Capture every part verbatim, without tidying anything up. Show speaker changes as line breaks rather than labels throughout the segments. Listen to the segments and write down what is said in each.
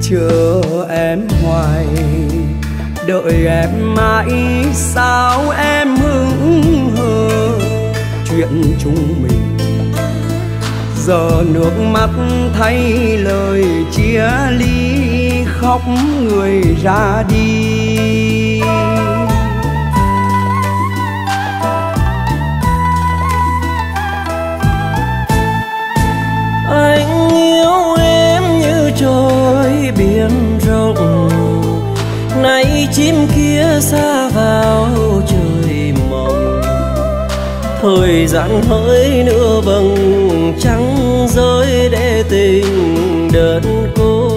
chờ em hoài, đợi em mãi sao em hững hờ. Chuyện chúng mình giờ nước mắt thay lời chia ly, khóc người ra đi.
Anh yêu em như trời biển rộng, nay chim kia xa vào trời mộng. Thời gian hỡi nữa vầng trăng rơi để tình đơn cô.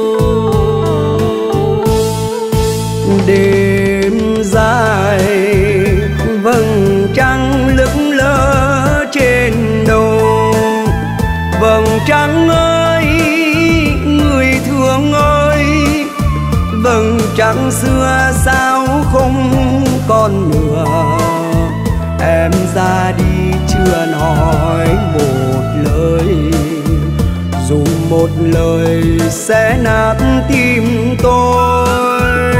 Đêm dài vầng trăng lững lờ trên đầu. Vầng trăng ơi, người thương ơi, vầng trăng xưa sao không còn nữa. Em ra đi chưa nói một lời, dù một lời sẽ nát tim tôi.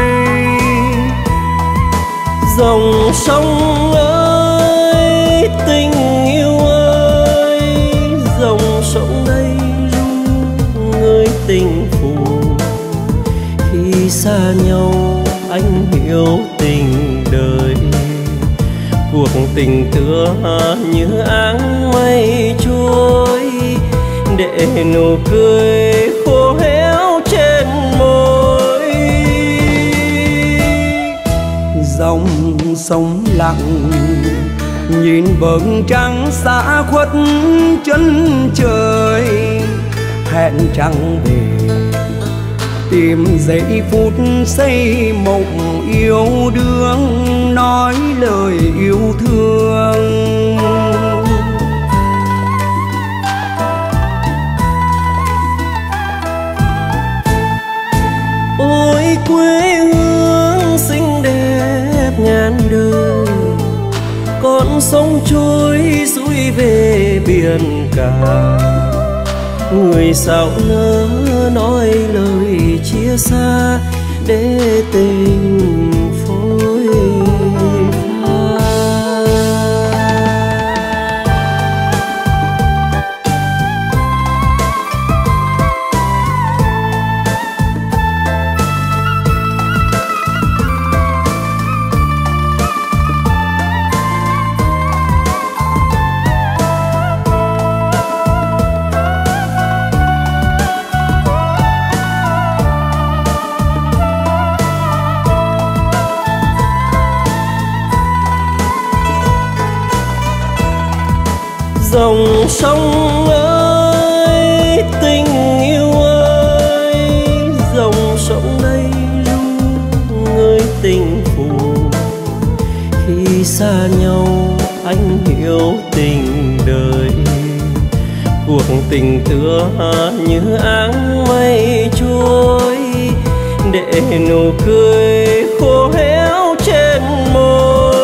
Dòng sông ơi, tình yêu ơi, dòng sông đây ru người tình phù. Khi xa nhau anh hiểu tình đời, cuộc tình tựa như áng mây trôi, để nụ cười khô héo trên môi.
Dòng sông lặng nhìn vầng trăng xa khuất chân trời, hẹn trăng về tìm giây phút xây mộng yêu đương, nói lời yêu thương.
Ôi quê hương xinh đẹp ngàn đời, con sông trôi xuôi về biển cả. Người sao nỡ nói lời chia xa để tình phôi pha. Dòng sông ơi, tình yêu ơi, dòng sông đây ru người tình phù. Khi xa nhau anh hiểu tình đời, cuộc tình tựa như áng mây trôi, để nụ cười khô héo trên môi.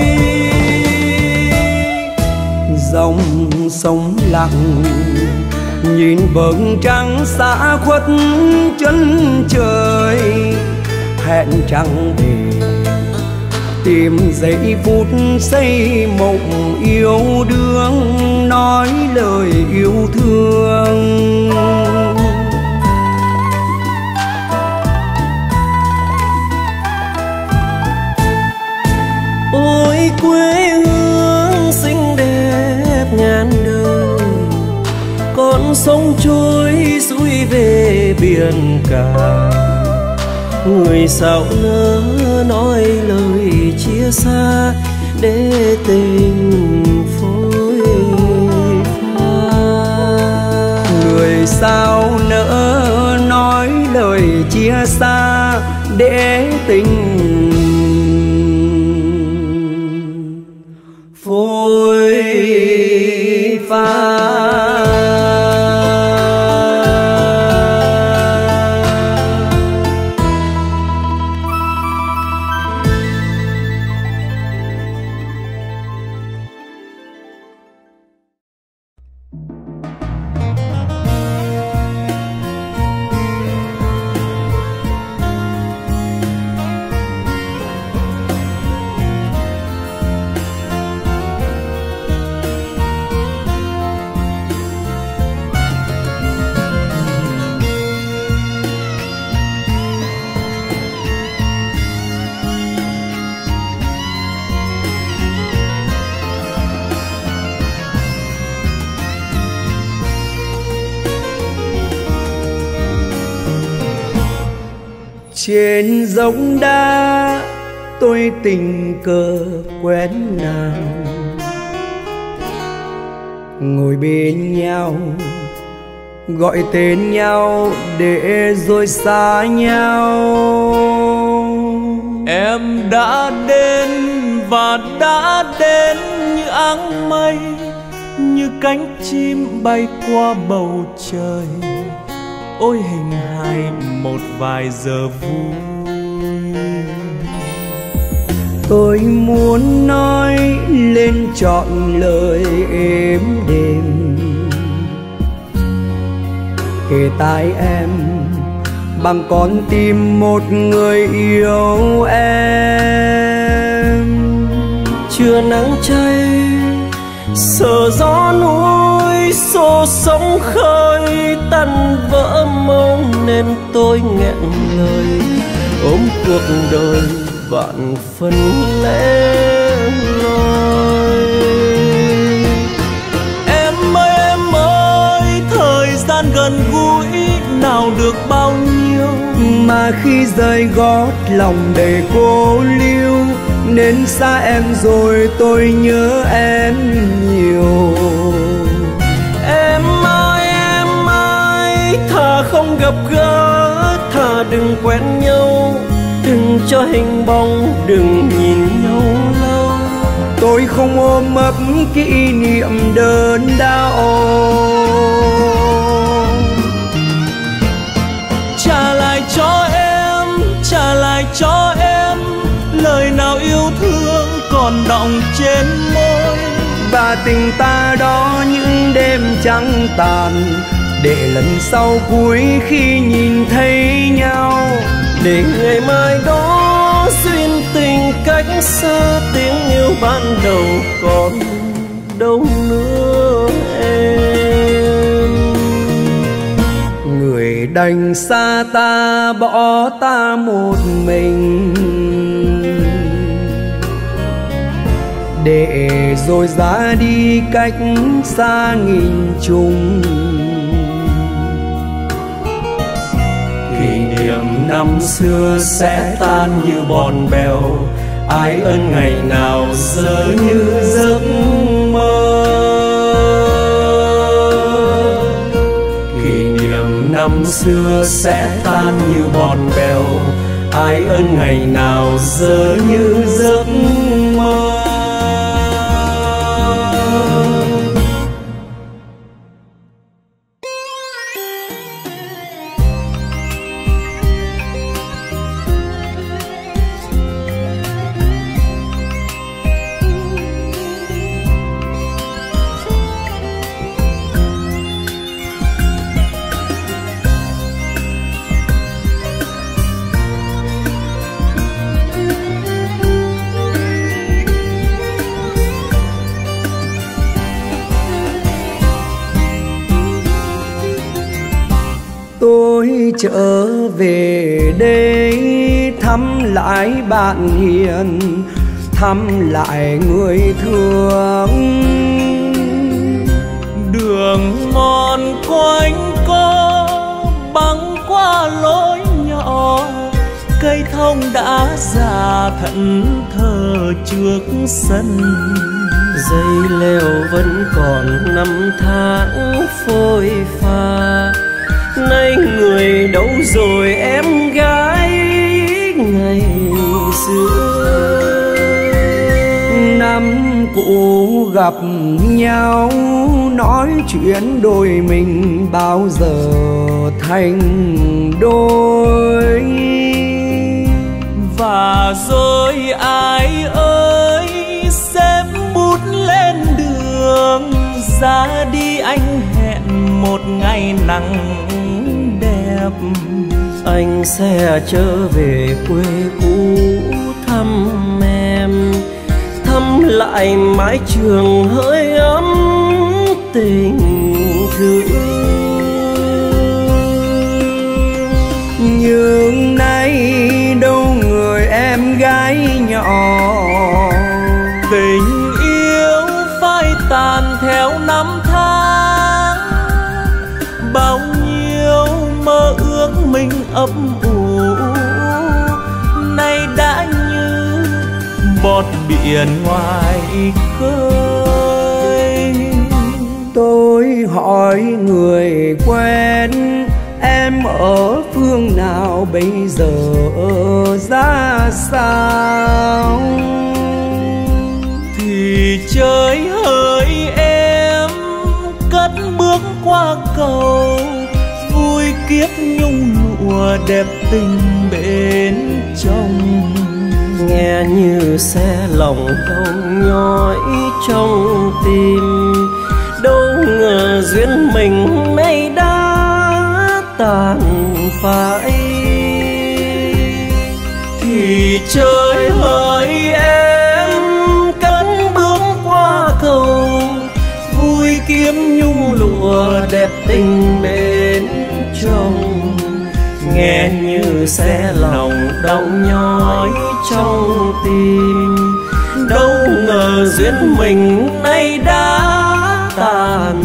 Dòng sông lặng nhìn vầng trăng xa khuất chân trời, hẹn trăng về tìm giây phút xây mộng yêu đương, nói lời yêu thương.
Ôi quê hương xinh đẹp ngàn đời, con sông trôi xuôi về biển cả. Người sao nỡ nói lời chia xa để tình phôi pha.
Người sao nỡ nói lời chia xa để tình phôi pha. Trên dốc đá tôi tình cờ quen nàng, ngồi bên nhau gọi tên nhau để rồi xa nhau.
Em đã đến và đã đến như áng mây, như cánh chim bay qua bầu trời. Ôi hình hài một vài giờ vui.
Tôi muốn nói lên trọn lời êm đềm, kề tai em bằng con tim một người yêu em.
Trưa nắng cháy sợ gió núi xô sóng khơi, tan vỡ mong nên tôi nghẹn lời ôm cuộc đời vạn phần lẻ loi. Em ơi em ơi, thời gian gần gũi nào được bao nhiêu,
mà khi rời gót lòng đầy cô liêu, nên xa em rồi tôi nhớ em nhiều.
Em ơi em ơi, thà không gặp gỡ, thà đừng quen nhau, đừng cho hình bóng, đừng nhìn nhau lâu.
Tôi không ôm ấp kỷ niệm đớn đau.
Trả lại cho em, trả lại cho em lời nào yêu thương còn đọng trên môi.
Và tình ta đó những đêm trắng tàn, để lần sau cuối khi nhìn thấy nhau,
để ngày mai đó duyên tình cách xa, tiếng yêu ban đầu còn đâu nữa em.
Người đành xa ta bỏ ta một mình, để rồi ra đi cách xa nghìn trùng.
Kỷ niệm năm xưa sẽ tan như bọt bèo, ai ân ngày nào giờ như giấc mơ. Kỷ niệm năm xưa sẽ tan như bọt bèo, ai ân ngày nào giờ như giấc mơ.
Tôi trở về đây thăm lại bạn hiền, thăm lại người thương.
Đường mòn quanh co băng qua lối nhỏ, cây thông đã già thẫn thờ trước sân. Dây leo vẫn còn năm tháng phôi pha, nay người đâu rồi em gái ngày xưa.
Năm cũ gặp nhau nói chuyện đôi mình bao giờ thành đôi.
Và rồi ai ơi xếp bút lên đường, ra đi anh hẹn một ngày nắng đẹp. Anh sẽ trở về quê cũ thăm em, thăm lại mái trường hơi ấm tình thương.
Nhưng nay đâu người em gái nhỏ,
tình yêu phai tàn theo năm tháng. Bao nhiêu mơ ước mình ấp ủ biển ngoài khơi.
Tôi hỏi người quen em ở phương nào bây giờ ra sao,
thì trời hỡi em cất bước qua cầu, vui kiếp nhung lụa đẹp tình bên trong.
Nghe như xe lòng đau nhói trong tim, đâu ngờ duyên mình nay đã tàn phai.
Thì trời hỡi em cất bước qua cầu, vui kiếp nhung lụa đẹp tình bên trong.
Nghe như xe lòng đau nhói trong tim, đâu ngờ duyên mình nay đã tàn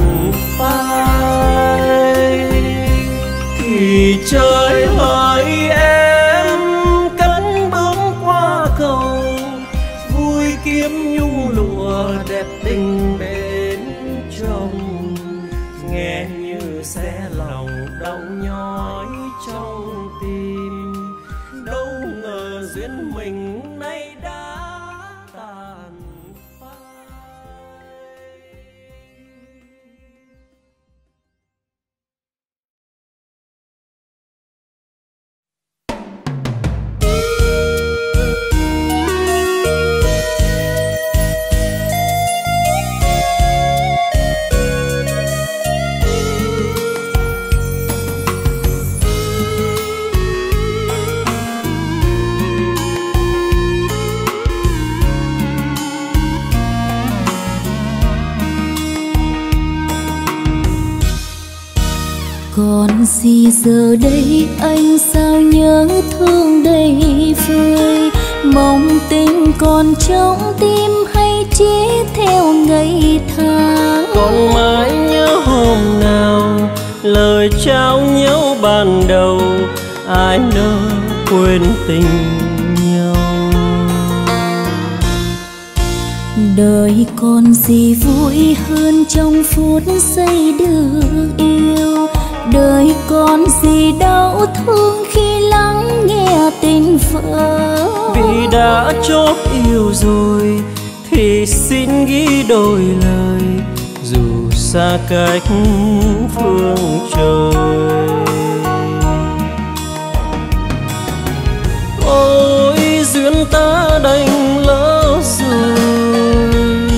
phai.
Thì trời hỡi em cất bước qua cầu, vui kiếp nhung lụa đẹp tình bên trong.
Nghe như xe lòng đau nhói trong tim, đâu ngờ duyên mình nay đã tàn phai.
Còn gì giờ đây anh sao nhớ thương đầy vơi, mong tình còn trong tim hay chỉ theo ngày tháng.
Còn mãi nhớ hôm nào lời trao nhau ban đầu, ai nỡ quên tình nhau.
Đời còn gì vui hơn trong phút giây được yêu, đời còn gì đau thương khi lắng nghe tình vỡ.
Vì đã chót yêu rồi thì xin ghi đôi lời, dù xa cách phương trời. Ôi duyên ta đành lỡ rồi,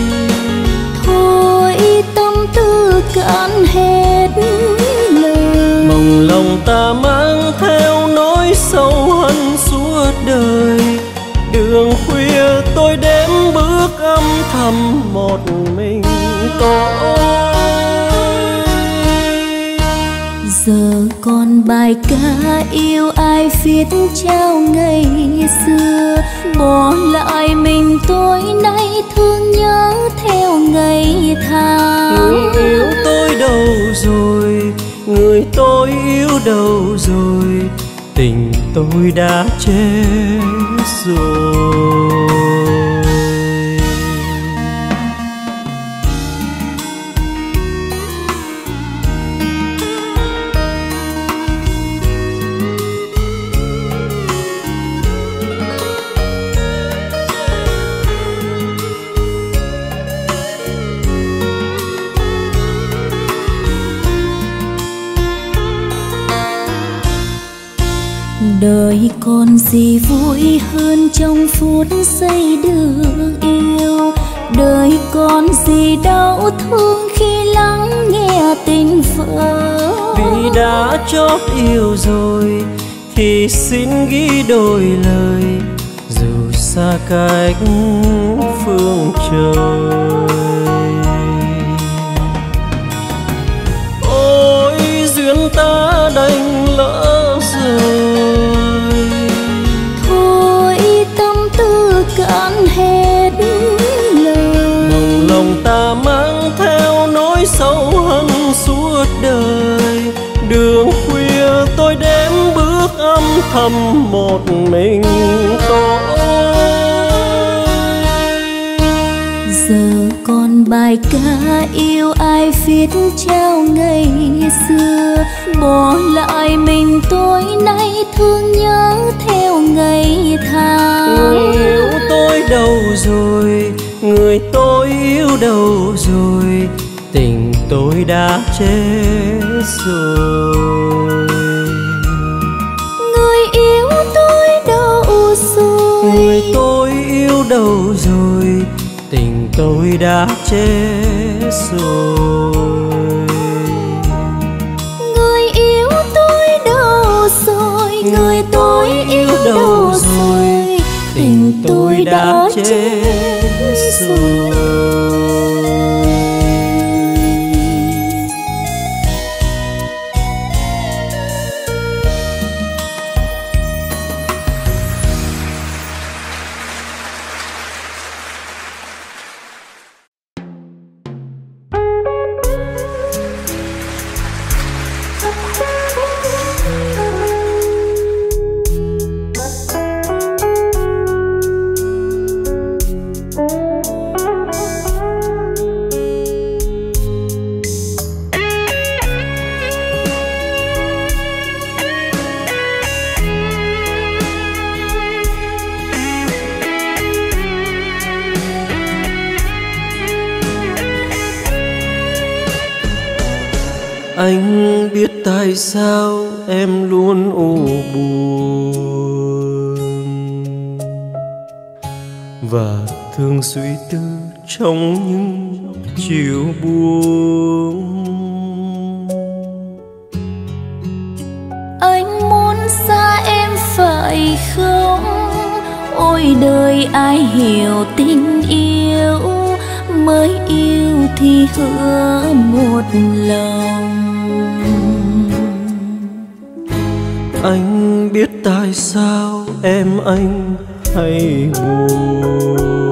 thôi tâm tư cạn hết lời.
mong lòng ta mang theo nỗi sâu hận suốt đời. Đường khuya tôi đếm bước âm thầm một mình tôi.
Giờ còn bài ca yêu ai viết trao ngày xưa, bỏ lại mình tôi nay thương nhớ theo ngày tháng.
Người yêu tôi đâu rồi, người tôi yêu đâu rồi, tình tôi đã chết rồi.
Đời còn gì vui hơn trong phút giây được yêu, đời còn gì đau thương khi lắng nghe tình vỡ.
Vì đã chót yêu rồi thì xin ghi đôi lời, dù xa cách phương trời. Ôi duyên ta đành lỡ rồi,
thôi tâm tư cạn hết lời.
mong lòng ta mang theo nỗi sâu hận suốt đời. Đường khuya tôi đếm bước âm thầm một mình tôi.
bài ca yêu ai viết trao ngày xưa, bỏ lại mình tôi nay thương nhớ theo ngày tháng.
Người yêu tôi đâu rồi, người tôi yêu đâu rồi, tình tôi đã chết rồi.
Người yêu tôi đâu rồi,
người tôi yêu đâu rồi, tình tôi đã chết rồi.
Người yêu tôi đâu rồi, người tôi yêu đâu rồi, tình tôi đã chết rồi.
Anh biết tại sao em luôn u buồn và thường suy tư trong những chiều buông.
Anh muốn xa em phải không? Ôi đời ai hiểu tình yêu, mới yêu thì hứa một lòng.
Anh biết tại sao em anh hay buồn,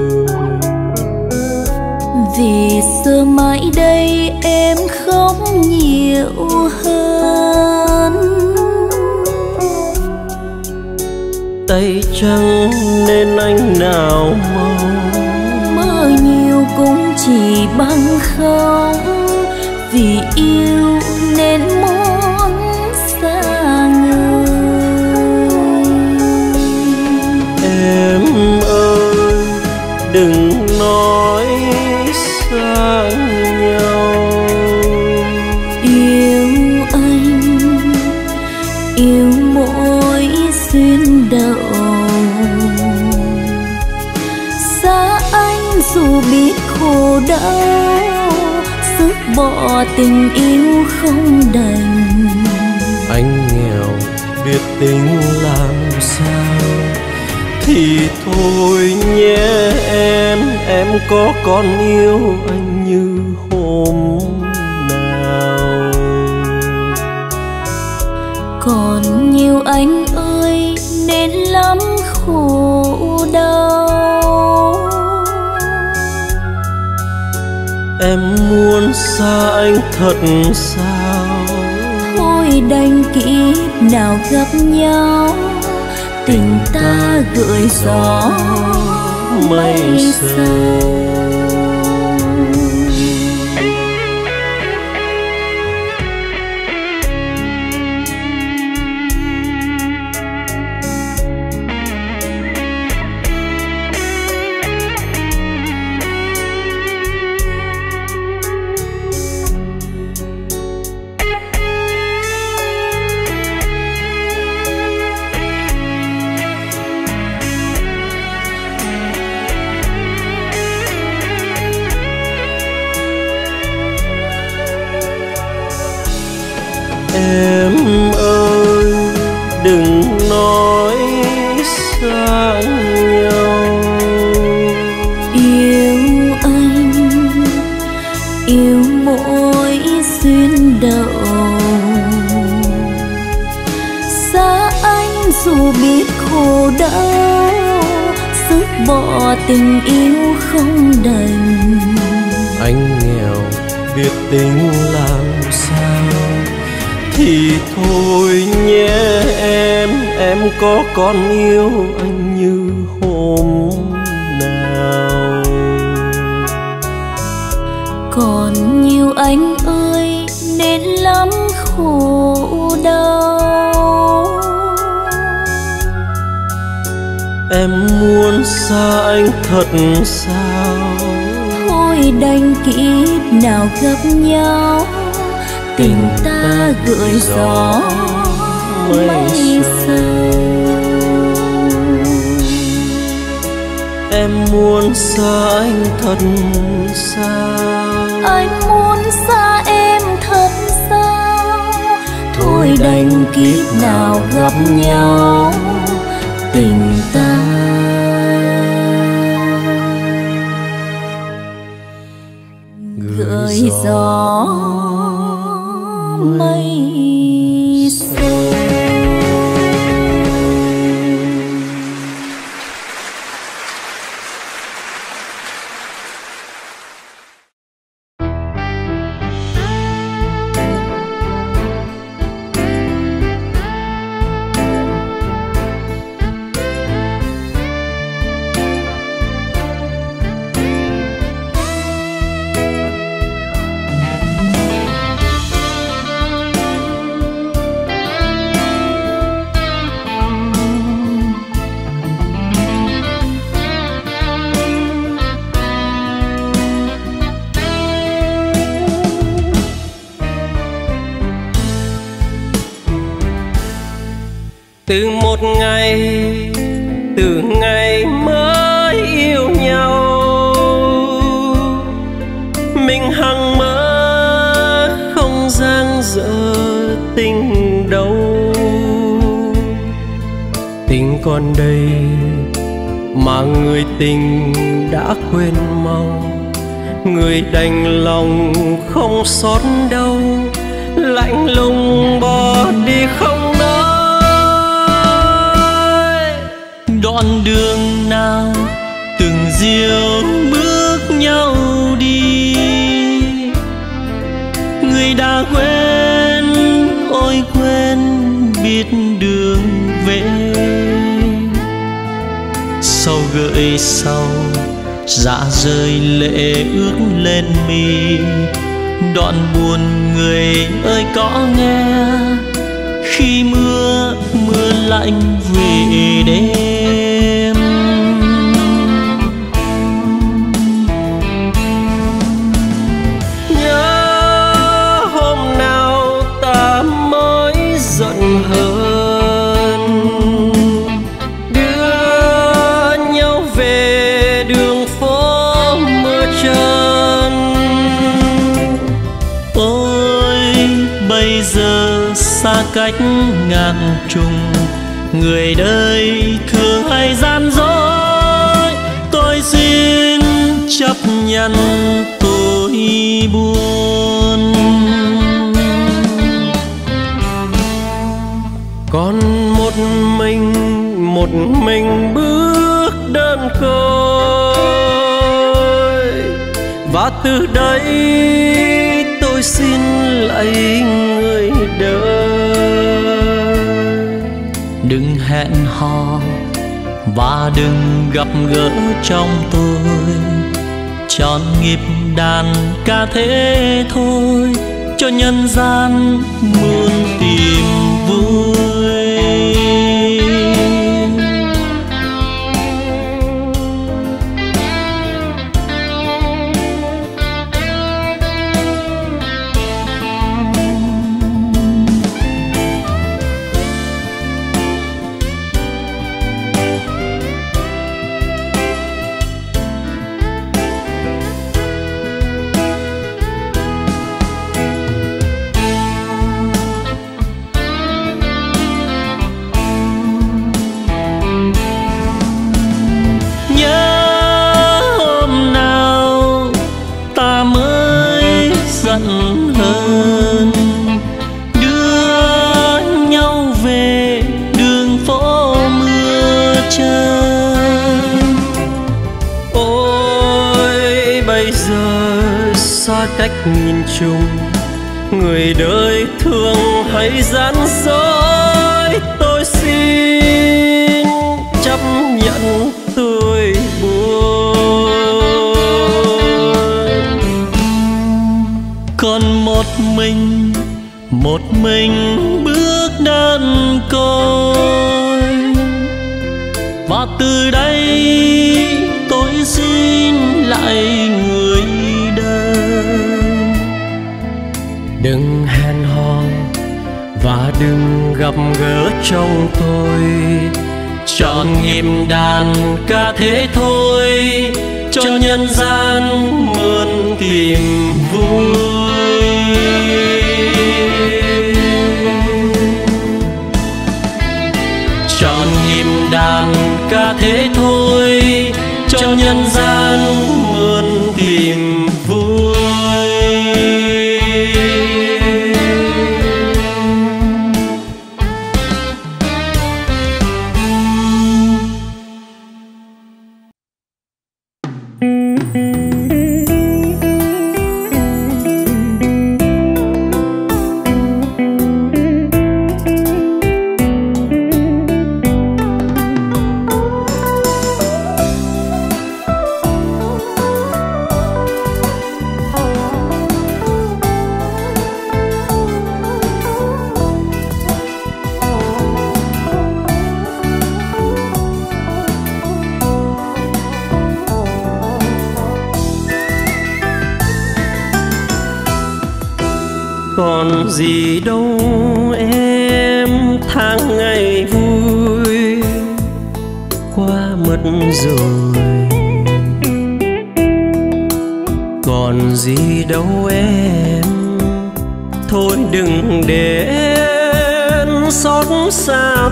vì giờ mãi đây em không nhiều hơn.
Tay trắng nên anh nào mong,
mơ nhiều cũng chỉ bằng không, vì yêu nên muốn xa người.
Em ơi đừng nói xa nhau,
yêu anh yêu mỗi duyên đầu. Xa anh dù biết khổ đau, sức bỏ tình yêu không đành.
Anh nghèo biết tính làm sao, thì thôi nhé em, em có còn yêu anh như hôm nào.
Còn nhiều anh ơi nên lắm khổ đau.
Em muốn xa anh thật sao,
thôi đành kiếp nào gặp nhau, tình ta gửi gió mây sầu.
Em ơi đừng nói xa nhau,
yêu anh yêu mỗi duyên đầu. Xa anh dù biết khổ đau, sức bỏ tình yêu không đành.
Anh nghèo biết tính làm sao, thì thôi nhé em, em có còn yêu anh như hôm nào.
còn nhiều anh ơi nên lắm khổ đau.
Em muốn xa anh thật sao?
Thôi đành kiếp nào gặp nhau, tình ta gợi gió mây sâu.
Em muốn xa anh thật sao?
Anh muốn xa em thật sao? Thôi đành kiếp nào gặp nhau, tình ta gợi gió mây sâu.
Từ một ngày, từ ngày mới yêu nhau, mình hằng mơ không dang dở tình đâu. Tình còn đây mà người tình đã quên mau, người đành lòng không xót đâu, lạnh lùng bỏ đi không nói.
Đoạn đường nào từng diều bước nhau đi, người đã quên, ôi quên biết đường về. Sau gợi sau dạ rơi lệ ướt lên mi, đoạn buồn người ơi có nghe, khi mưa mưa lạnh về đêm.
Nhớ hôm nào ta mới giận hờn, đưa nhau về đường phố mưa trơn.
Ôi bây giờ xa cách ngàn trùng, người đời thường hay gian dối. Tôi xin chấp nhận tôi buồn,
còn một mình một mình bước đơn côi. Và từ đây tôi xin lạy người đời,
đừng hẹn hò và đừng gặp gỡ trong tôi, tròn nghiệp đàn ca thế thôi, cho nhân gian muôn tìm vui. Hơn đưa nhau về đường phố mưa trơn.
Ôi bây giờ xa cách nghìn trùng, người đời thường hay gian dối. Tôi xin chấp nhận tôi buồn, còn một mình, một mình bước đơn côi. Và từ đây tôi xin lại người đơn. Đừng hẹn hò và đừng gặp gỡ trong tôi, chọn nhịp đàn ca thế thôi, cho nhân gian mượn tìm vui. Chọn nhịp đàn ca thế thôi, cho nhân gian mượn tìm vui. Còn gì đâu em, tháng ngày vui qua mất rồi. Còn gì đâu em, thôi đừng để em xót xa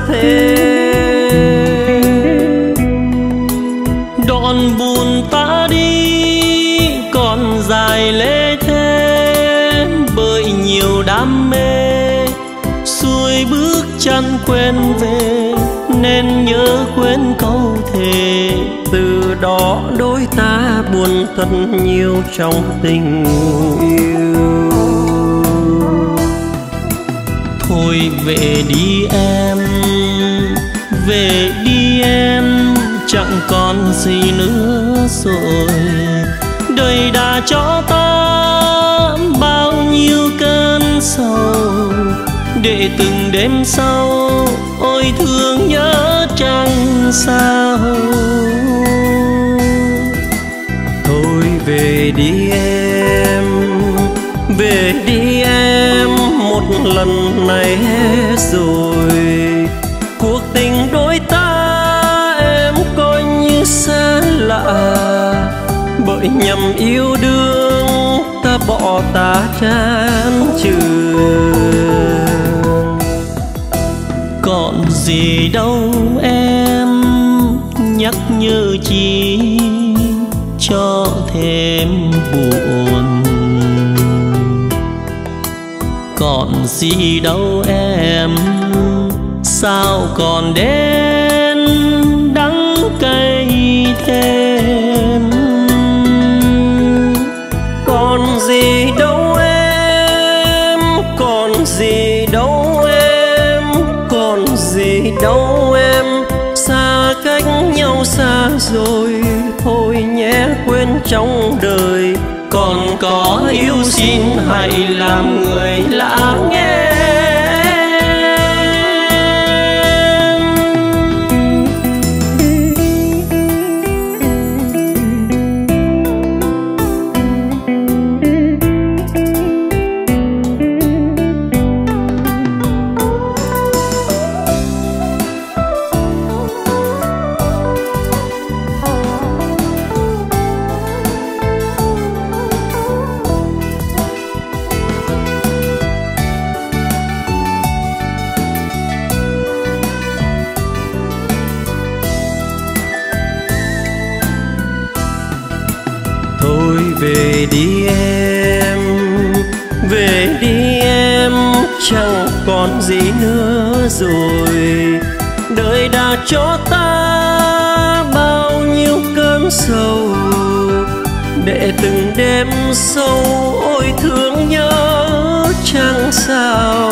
thêm. Đoạn buồn ta đi còn dài lê thế, bởi nhiều đam mê xuôi bước chân quên về, nên nhớ quên câu thề. Từ đó đôi ta buồn thật nhiều trong tình yêu. Thôi về đi em, về đi em, chẳng còn gì nữa rồi. Đời đã cho ta bao nhiêu cơn sầu, để từng đêm sau ôi thương nhớ chẳng sao. Thôi về đi em, về đi em, một lần này hết rồi. Cuộc tình đôi ta em coi như xa lạ, bởi nhầm yêu đương ta bỏ ta chán trường. Còn gì đâu em, nhắc nhớ chi cho thêm buồn. Còn gì đâu em, sao còn đến đắng cay thêm. Còn gì đâu em, còn gì đâu em, còn gì đâu em, xa cách nhau xa rồi. Thôi nhé quên trong đời, còn có yêu xin hãy làm người lạ nghe. Về đi em, về đi em, chẳng còn gì nữa rồi. Đời đã cho ta bao nhiêu cơn sầu, để từng đêm sâu ôi thương nhớ chẳng sao.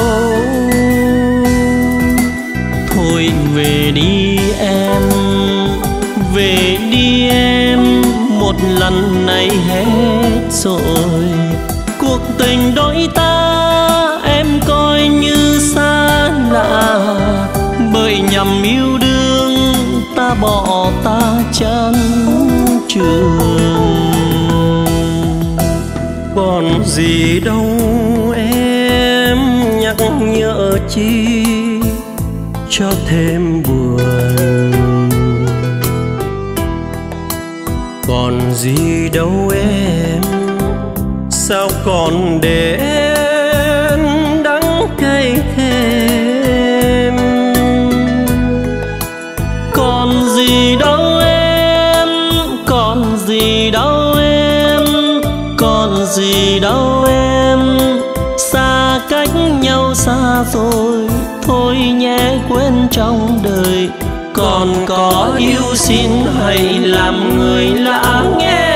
Thôi về đi em, về đi em, một lần này hết rồi. cuộc tình đôi ta em coi như xa lạ, bởi nhằm yêu đương ta bỏ ta chán trường. Còn gì đâu em nhắc nhở chi cho thêm buồn, còn gì đâu em sao còn đến đắng cay thêm. Còn gì đâu em, còn gì đâu em, còn gì đâu em, xa cách nhau xa rồi thôi nhé quên trong đời. Còn có yêu xin hãy làm người lạ nghe.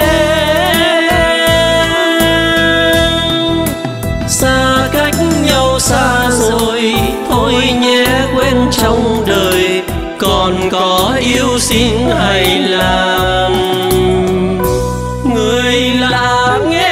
Xa cách nhau xa rồi thôi nhé quên trong đời. Còn có yêu xin hãy làm người lạ nghe.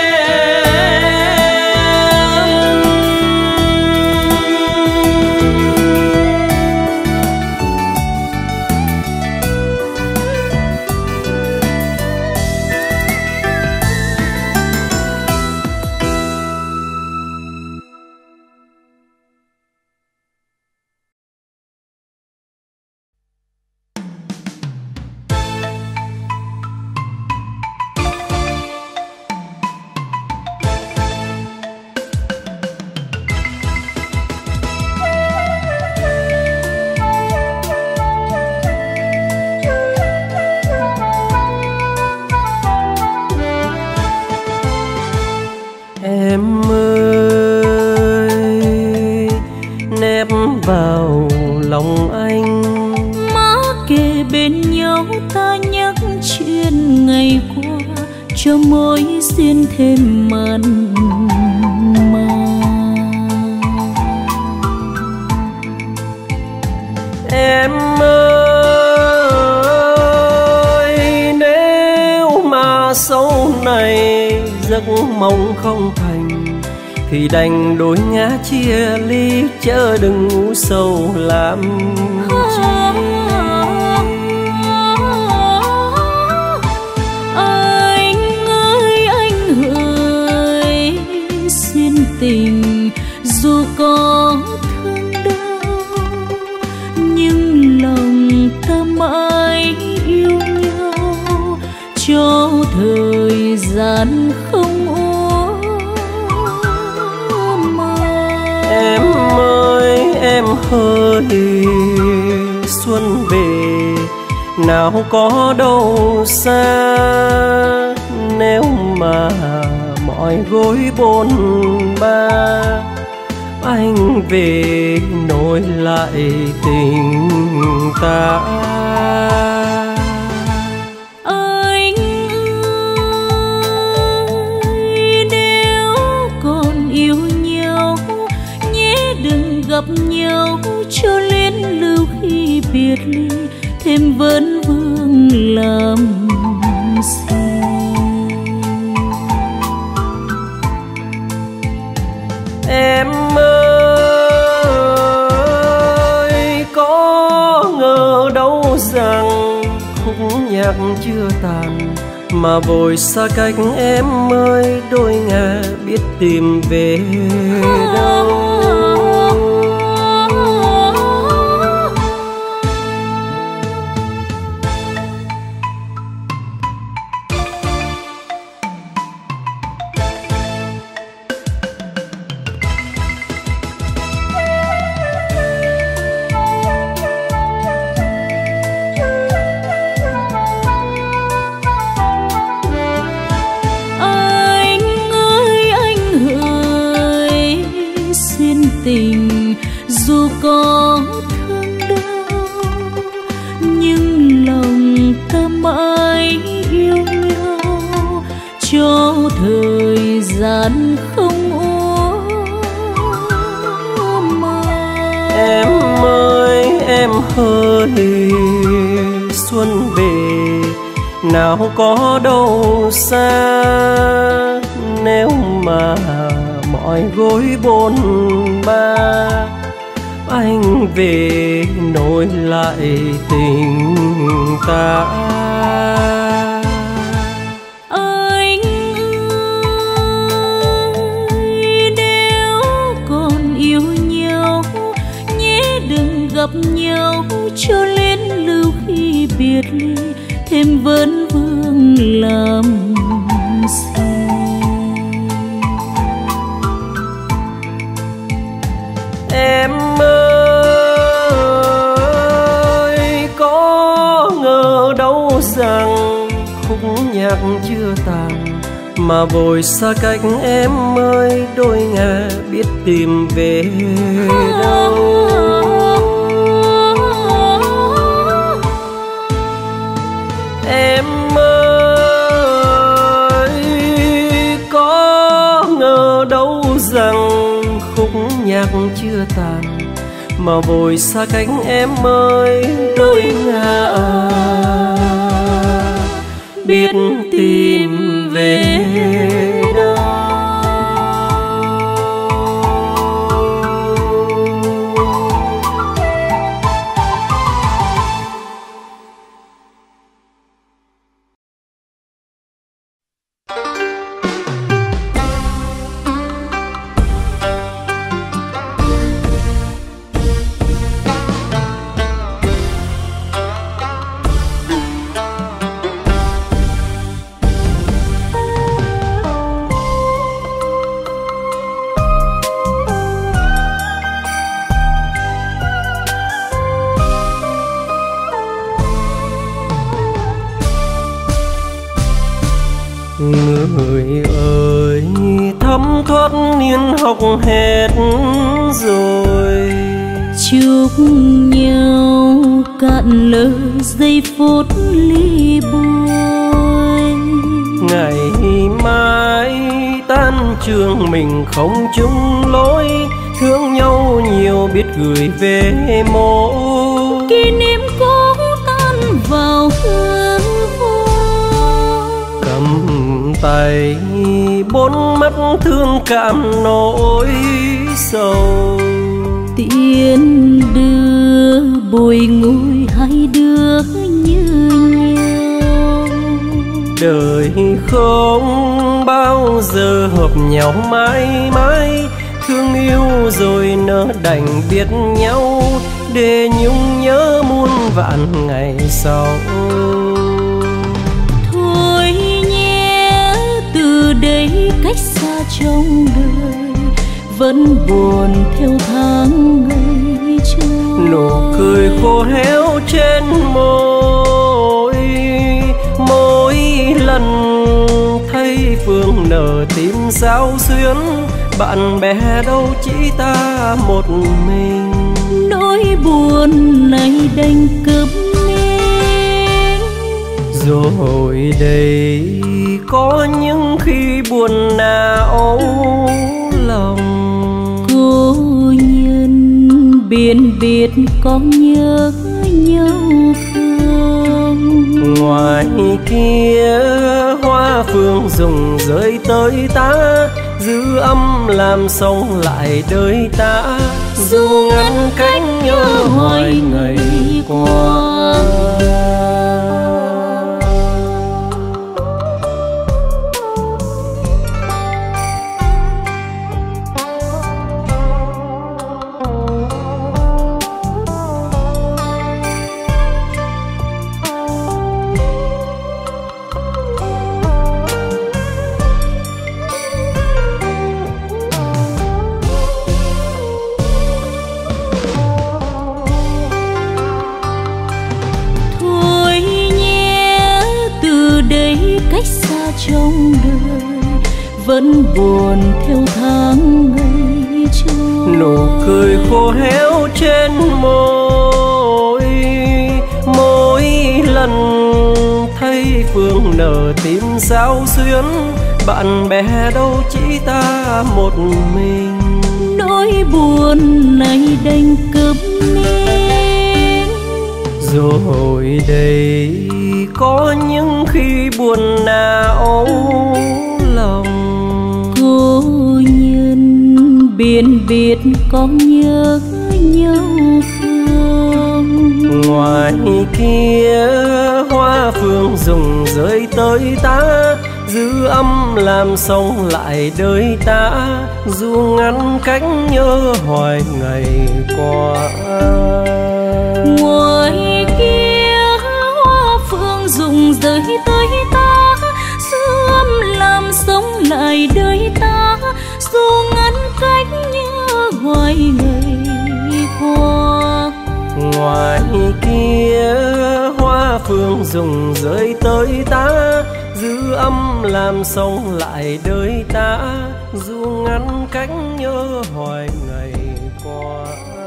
Vào lòng anh,
má kề bên nhau ta nhắc chuyện ngày qua, cho mối duyên thêm mặn mà.
Em ơi, nếu mà sau này giấc mộng không thành thì đành đôi ngã chia ly, chớ đừng ngủ sâu làm chi.
Anh ơi anh ơi, xin tình dù có thương đau, nhưng lòng ta mãi yêu nhau, cho thời gian không.
Em ơi em ơi, xuân về nào có đâu xa, nếu mà mọi gối bôn ba anh về nối lại tình ta.
Anh ơi, nếu còn yêu nhau nhé đừng gặp nhau, cho liên lưu khi biệt ly thêm vấn vương làm gì.
Em ơi, có ngờ đâu rằng khúc nhạc chưa tàn mà vội xa cách. Em ơi, đôi ngả biết tìm về đâu.
Tình dù có thương đau, nhưng lòng ta mãi yêu nhau, cho thời gian không úa mà.
Em ơi em ơi, xuân về nào có đâu xa, nếu mà mỏi gối bôn ba. Anh về nối lại tình ta.
Anh ơi, nếu còn yêu nhau nhé đừng gặp nhau cho lén lưu khi biệt ly thêm vấn vương làm gì.
Em ơi, có ngờ đâu rằng khúc nhạc chưa tàn mà vội xa cách em ơi, đôi ngả biết tìm về đâu. Em ơi, có ngờ đâu rằng khúc nhạc chưa tàn mà vội xa cánh em ơi, đôi ngả biết tìm về đâu. Người ơi, thấm thoát niên học hết rồi,
chúc nhau cạn lời giây phút ly buồn.
Ngày mai tan trường mình không chung lối, thương nhau nhiều biết gửi về mộ.
Kỷ niệm cũ tan vào hương vô,
cầm tay bốn mắt thương cảm nỗi sầu.
tiễn đưa bồi ngôi hai đứa như nhau.
Đời không bao giờ hợp nhau mãi mãi, thương yêu rồi nỡ đành biết nhau, để nhung nhớ muôn vạn ngày sau.
Thôi nhé, từ đây cách xa trong đời, vẫn buồn theo tháng ngày trôi.
Nụ cười khô héo trên môi, mỗi lần thấy phương nở tim sao xuyến, bạn bè đâu chỉ ta một mình.
Nỗi buồn này đành cướp nghe.
Rồi đây có những khi buồn não lòng,
cô nhân biển biệt có nhớ nhau không?
ngoài kia hoa phương rụng rơi tới ta, giữ âm làm sống lại đời ta, dù ngăn cách nhớ hoài ngày qua.
Cách xa trong đời, vẫn buồn theo tháng ngày trôi.
Nụ cười khô héo trên môi, mỗi lần thấy phương nở tim sao xuyến, bạn bè đâu chỉ ta một mình.
Nỗi buồn này đành cướp nghe.
Rồi đây có những khi buồn não lòng,
cô nhân liền biết có nhớ nhau không.
Ngoài kia hoa phương rụng rơi tới ta, dư âm làm sống lại đời ta, dù ngăn cách nhớ hoài ngày qua.
Ngoài kia hoa phương rụng rơi tới ta, dư âm làm sống lại đời ta, dù ngăn cách nhớ hoài ngày qua.
Ngoài kia hoa phương rụng rơi tới ta, dư âm làm sống lại đời ta, dù ngăn cách nhớ hoài ngày qua.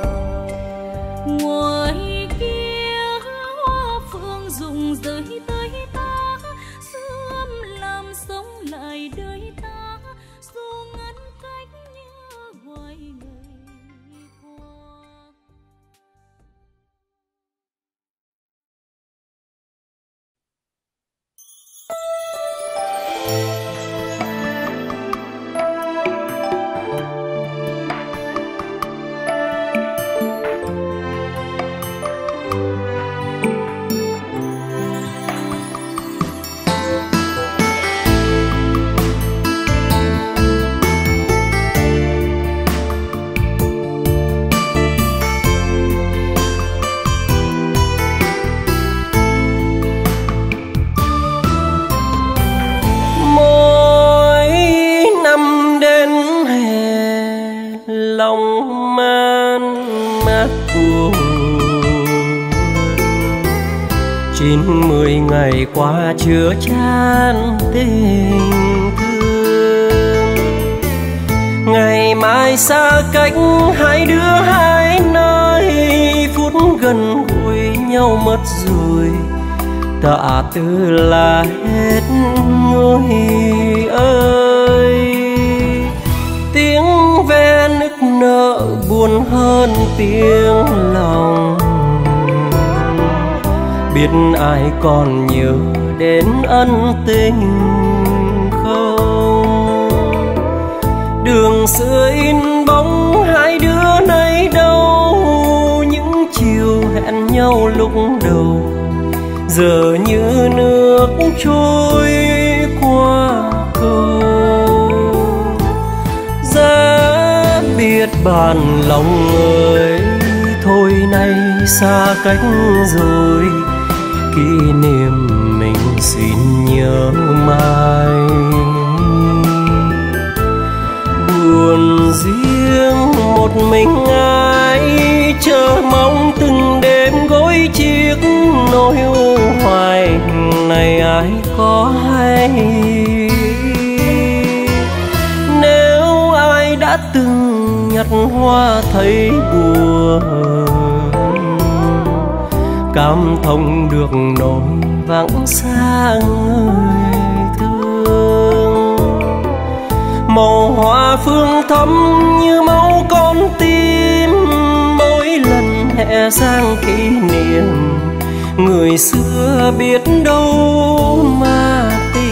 Ngoài kia hoa phương rụng rơi tới ta, dư âm làm sống lại đời ta, dù ngăn cách nhớ hoài ngày qua.
Chín mười ngày qua chưa chan tình thương, ngày mai xa cách hai đứa hai nơi, phút gần gũi nhau mất rồi, tạ tư là hết người ơi. Tiếng ve nức nở buồn hơn tiếng lòng, biết ai còn nhớ đến ân tình không. Đường xưa in bóng hai đứa nay đâu, những chiều hẹn nhau lúc đầu, giờ như nước trôi qua cầu. Giá biết bàn lòng ơi, thôi nay xa cách rồi, kỷ niệm mình xin nhớ mãi. Buồn riêng một mình ai, chờ mong từng đêm gối chiếc nỗi u hoài này ai có hay. Nếu ai đã từng nhặt hoa thấy buồn, cảm thông được nỗi vắng xa người thương. Màu hoa phương thắm như máu con tim, mỗi lần hẹ sang kỷ niệm, người xưa biết đâu mà tìm.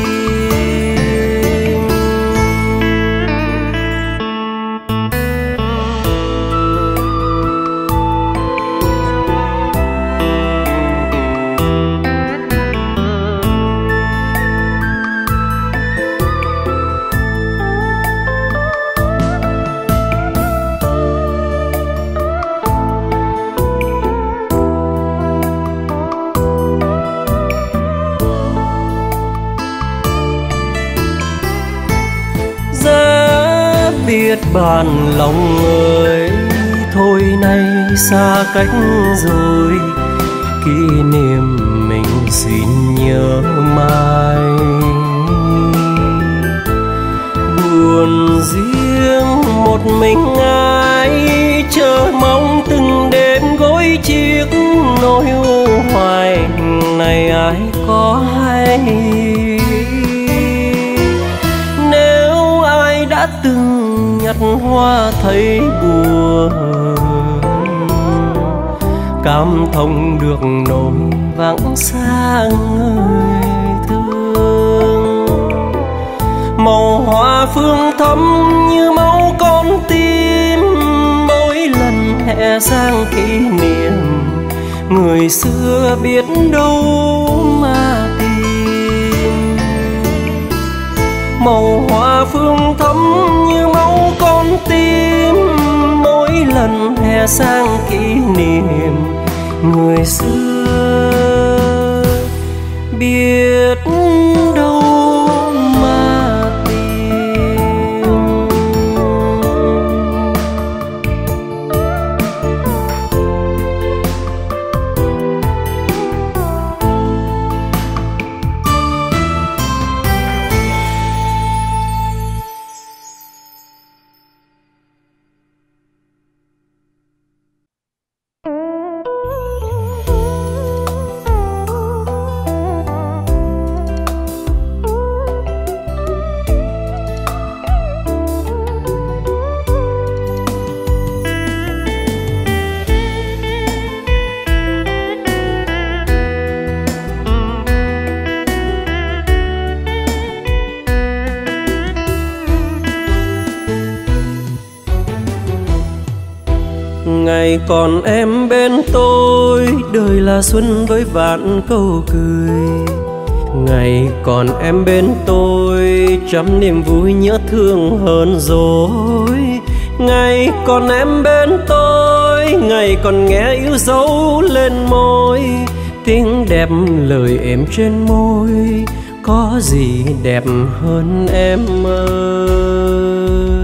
Biết bàn lòng ơi, thôi nay xa cách rồi, kỷ niệm mình xin nhớ mãi. Buồn riêng một mình ai, chờ mong từng đêm gối chiếc nỗi u hoài này ai có hay. Nếu ai đã từng nhặt hoa thấy buồn, cảm thông được nỗi vắng xa người thương. Màu hoa phương thắm như máu con tim, hè sang kỷ niệm, người xưa biết đâu mà tìm. Màu hoa phương thắm như máu con tim, mỗi lần hè sang kỷ niệm, người xưa biết đâu mà tìm. Ngày còn em bên tôi, đời là xuân với vạn câu cười. Ngày còn em bên tôi, trăm niềm vui nhớ thương hơn rồi. Ngày còn em bên tôi, ngày còn nghe yêu dấu lên môi. Tiếng đẹp lời êm trên môi, có gì đẹp hơn em ơi.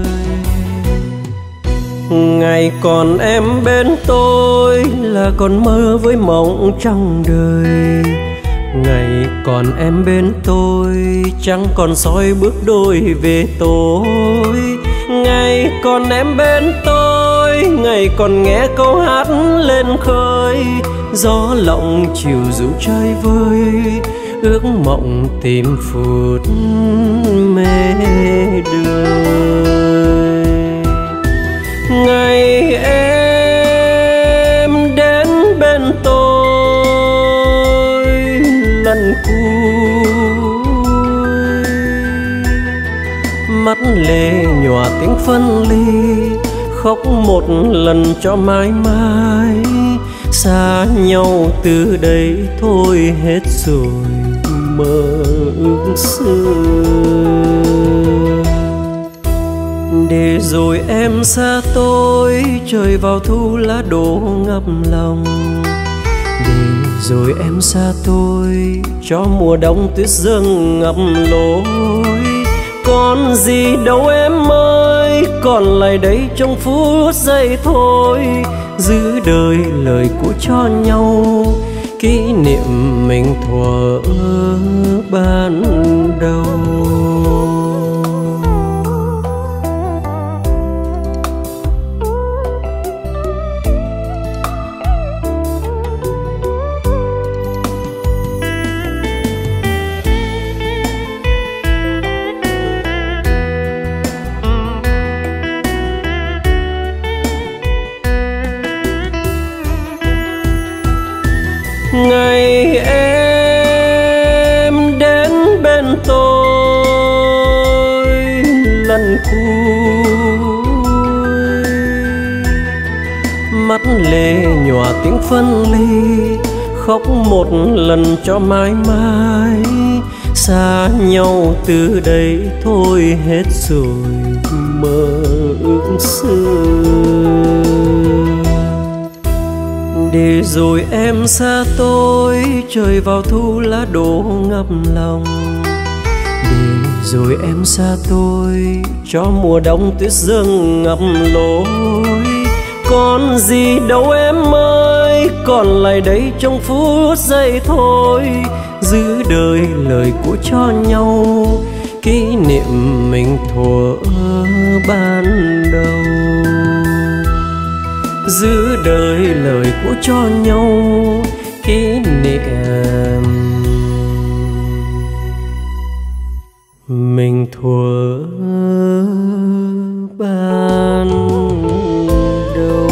Ngày còn em bên tôi là còn mơ với mộng trong đời. Ngày còn em bên tôi chẳng còn soi bước đôi về tối. Ngày còn em bên tôi, ngày còn nghe câu hát lên khơi. Gió lộng chiều ru chơi vơi, ước mộng tìm phút mê đời. Ngày em đến bên tôi lần cuối, mắt lệ nhòa tiếng phân ly, khóc một lần cho mãi mãi. Xa nhau từ đây thôi hết rồi mơ ước xưa. Để rồi em xa tôi, trời vào thu lá đổ ngập lòng. Để rồi em xa tôi, cho mùa đông tuyết rơi ngập lối. Còn gì đâu em ơi, còn lại đây trong phút giây thôi. Giữ đời lời cũ cho nhau, kỷ niệm mình thuở ban đầu. Ngày em đến bên tôi lần cuối, mắt lệ nhòa tiếng phân ly, khóc một lần cho mãi mãi. Xa nhau từ đây thôi hết rồi mơ ước xưa. Để rồi em xa tôi, trời vào thu lá đổ ngập lòng. Để rồi em xa tôi, cho mùa đông tuyết rơi ngập lối. Còn gì đâu em ơi, còn lại đây trong phút giây thôi. Giữ đời lời cũ cho nhau, kỷ niệm mình thuở ban đầu. Giữ đời lời cũ cho nhau, kỷ niệm mình thuở ban đầu.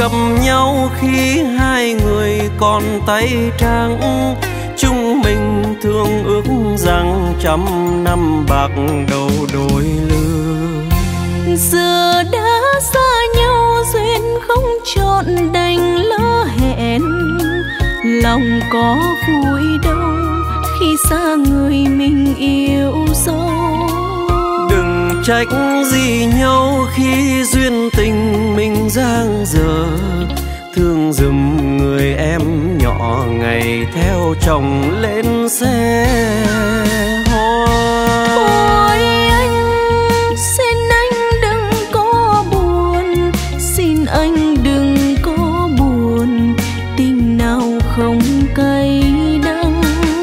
gặp nhau khi hai người còn tay trắng. Chúng mình thương ước rằng trăm năm bạc đầu đôi lứa.
Giờ đã xa nhau duyên không trọn đành lỡ hẹn. Lòng có vui đâu khi xa người mình yêu dấu.
Đừng trách gì nhau khi duyên tình mình giang dở. Thương giùm người em nhỏ ngày theo chồng lên xe hoa.
Ôi anh, xin anh đừng có buồn, xin anh đừng có buồn, tình nào không cay đắng.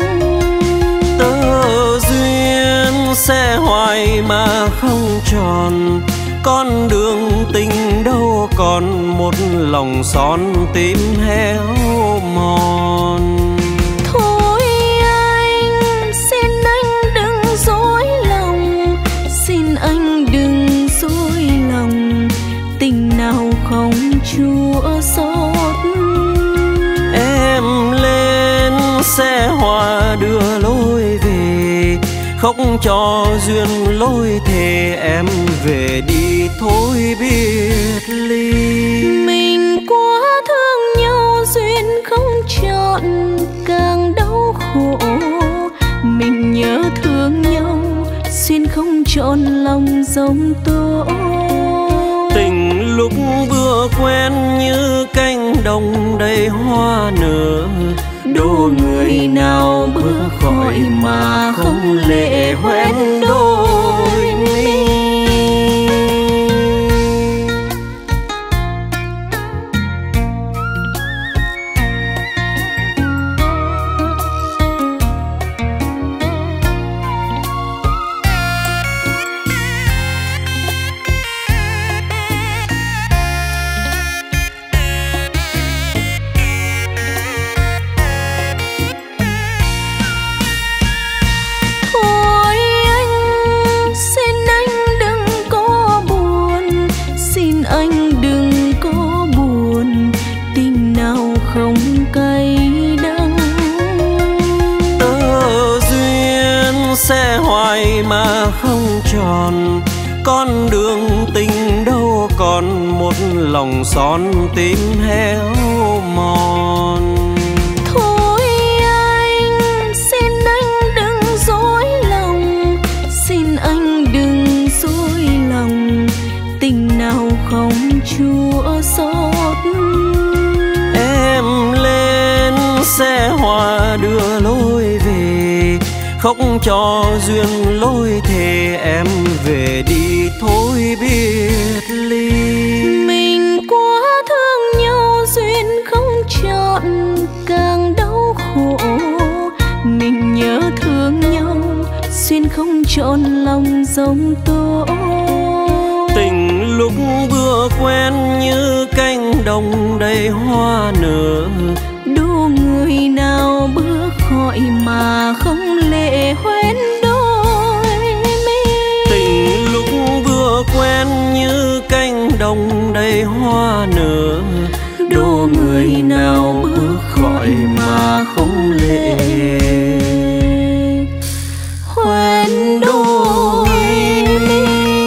Tơ duyên sẽ hoài mà không tròn, con đường tình đâu còn một lòng son tím héo mòn.
Thôi anh, xin anh đừng dối lòng, xin anh đừng dối lòng, tình nào không chua xót.
Em lên xe hoa đưa lối về, khóc cho duyên lối thề em về đi thôi biệt ly.
Mình quá thương nhau duyên không trọn càng đau khổ. Mình nhớ thương nhau duyên không trọn lòng giống tố.
Tình lúc vừa quen như cánh đồng đầy hoa nở, đố người nào bước khỏi mà không lệ hoen đôi mi. Sẽ hoài mà không tròn, con đường tình đâu còn một lòng son tím héo mòn.
Thôi anh, xin anh đừng dối lòng, xin anh đừng dối lòng, tình nào không chua xót.
Em lên xe hoa đưa lối về, khóc cho duyên lối thề em về đi thôi biệt ly.
Mình quá thương nhau duyên không trọn càng đau khổ. Mình nhớ thương nhau duyên không trọn lòng giống tố.
Tình lúc vừa quen như cánh đồng đầy hoa nở,
đố người nào bước khỏi mà không lệ hoen đôi mi.
Tình lúc vừa quen như cánh đồng đầy hoa nở, đố người nào bước khỏi mà không lệ hoen đôi mi.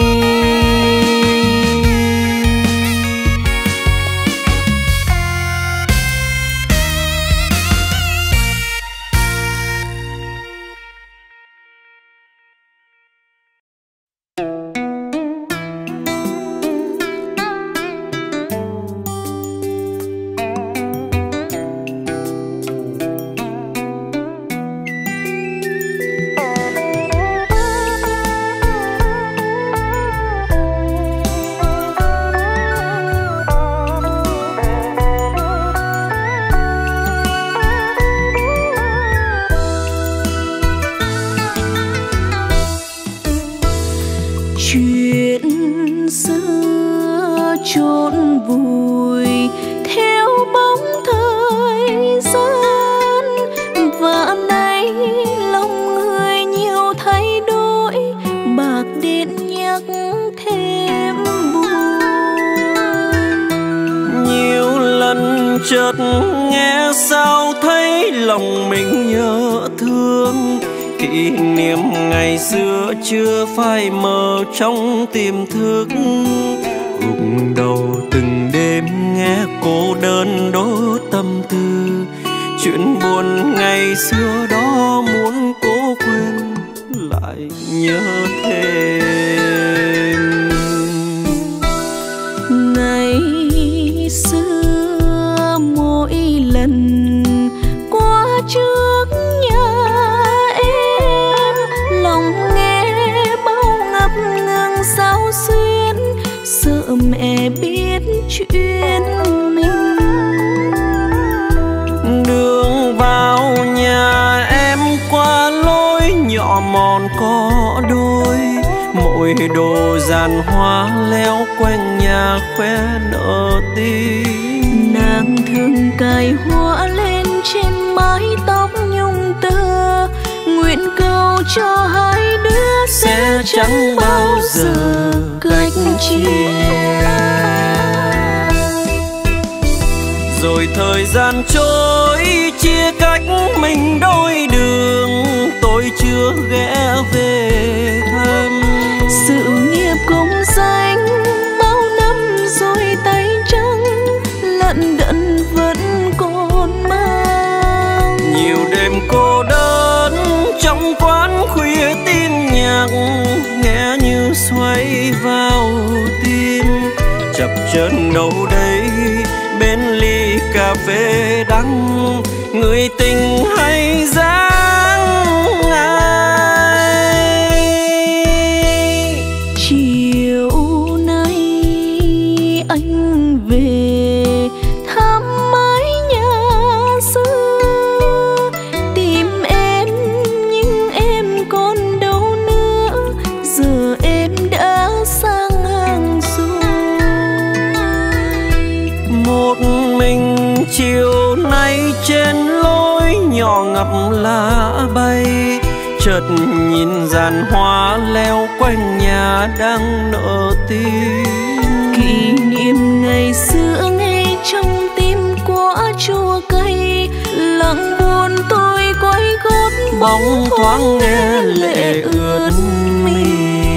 Chuyện xưa chôn vùi theo bóng thời gian, và nay lòng người nhiều thay đổi, bạc đến nhắc thêm buồn.
Nhiều chợt nghe sao thấy lòng mình nhớ thương. Kỷ niệm ngày xưa chưa phai mờ trong tiềm thức. Gục đầu từng đêm nghe cô đơn đốt tâm tư. Chuyện buồn ngày xưa đó muốn cố quên lại nhớ thêm.
Ngày xưa mỗi lần qua trước nhà em, lòng nghe bao ngập ngừng sao xuyên, sợ mẹ biết chuyện mình.
Đường vào nhà em qua lối nhỏ mòn có đôi, mỗi đồ giàn hoa leo quanh nhà khoe nở tim.
Nàng thường cài hoa lên trên mái tóc nhung tơ, nguyện cầu cho hai đứa sẽ chẳng bao giờ cách chia.
Rồi thời gian trôi chia cách mình đôi đường, tôi chưa ghé về thăm.
Sự nghiệp công danh bao năm rồi tay trắng, lận đận vẫn còn mang.
Nhiều đêm cô đơn trong quán khuya tin nhạc, nghe như xoay vào tim. Chập chờn đâu đây bên ly cà phê đắng, người tình hay dáng ai.
Chiều nay anh về thăm mái nhà xưa, tìm em nhưng em còn đâu nữa, giờ em đã sang hàng rồi.
Một mình chiều nay trên lối nhỏ ngập lá bay, chợt nhìn dàn hoa leo quanh nhà đang nở tim.
Kỷ niệm ngày xưa nghe trong tim quá chua cay, lặng buồn tôi quay gót
bóng thoáng nghe lệ ướt mi.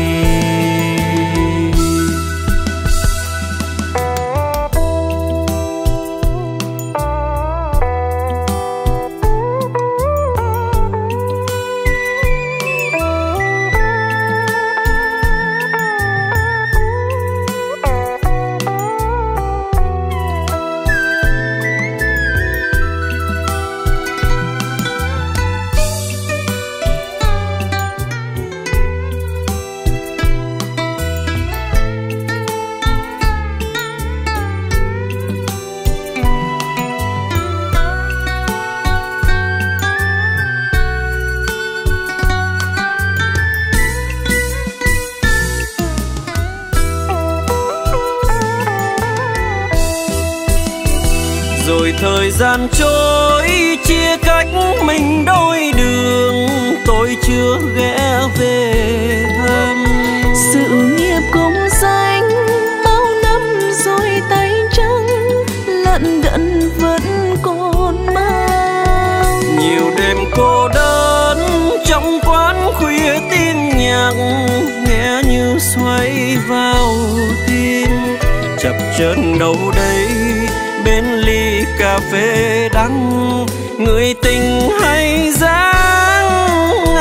Rồi thời gian trôi chia cách mình đôi đường, tôi chưa ghé về thăm.
Sự nghiệp công danh bao năm rồi tay trắng, lận đận vẫn còn mang.
Nhiều đêm cô đơn trong quán khuya tin nhạc, nghe như xoay vào tim. Chập chờn đâu đây bên ly cà phê đắng, người tình hay dáng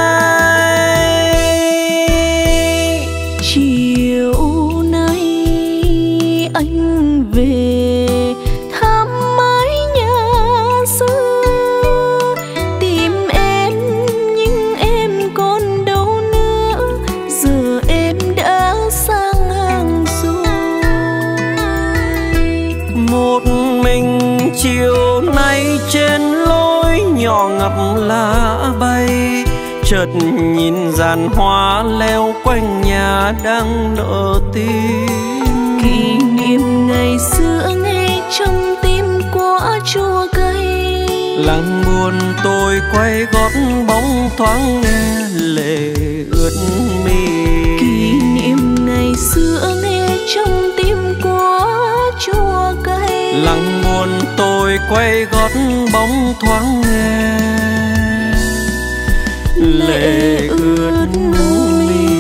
ai.
Chiều nay anh về thăm mái nhà xưa, tìm em nhưng em còn đâu nữa, giờ em đã sang hàng rồi.
Một mình chiều nay trên lối nhỏ ngập lá bay, chợt nhìn dàn hoa leo quanh nhà đang nở tim.
Kỷ niệm ngày xưa nghe trong tim quá chua cay,
lặng buồn tôi quay gót bóng thoáng nghe lệ ướt mi.
Kỷ niệm ngày xưa nghe trong tim quá chua cay,
lặng buồn tôi quay gót bóng thoáng nghe lệ ướt mi.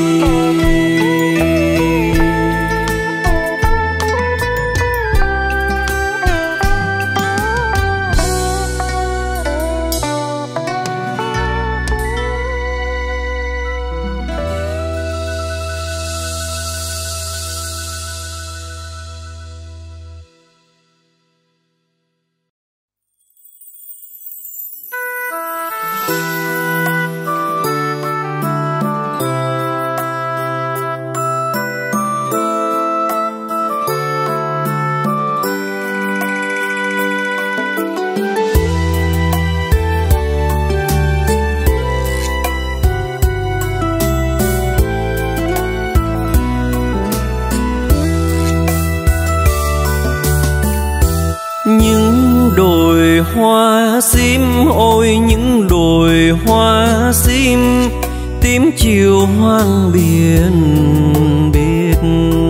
Hoa sim ôi những đồi hoa sim, tím chiều hoang biển biệt.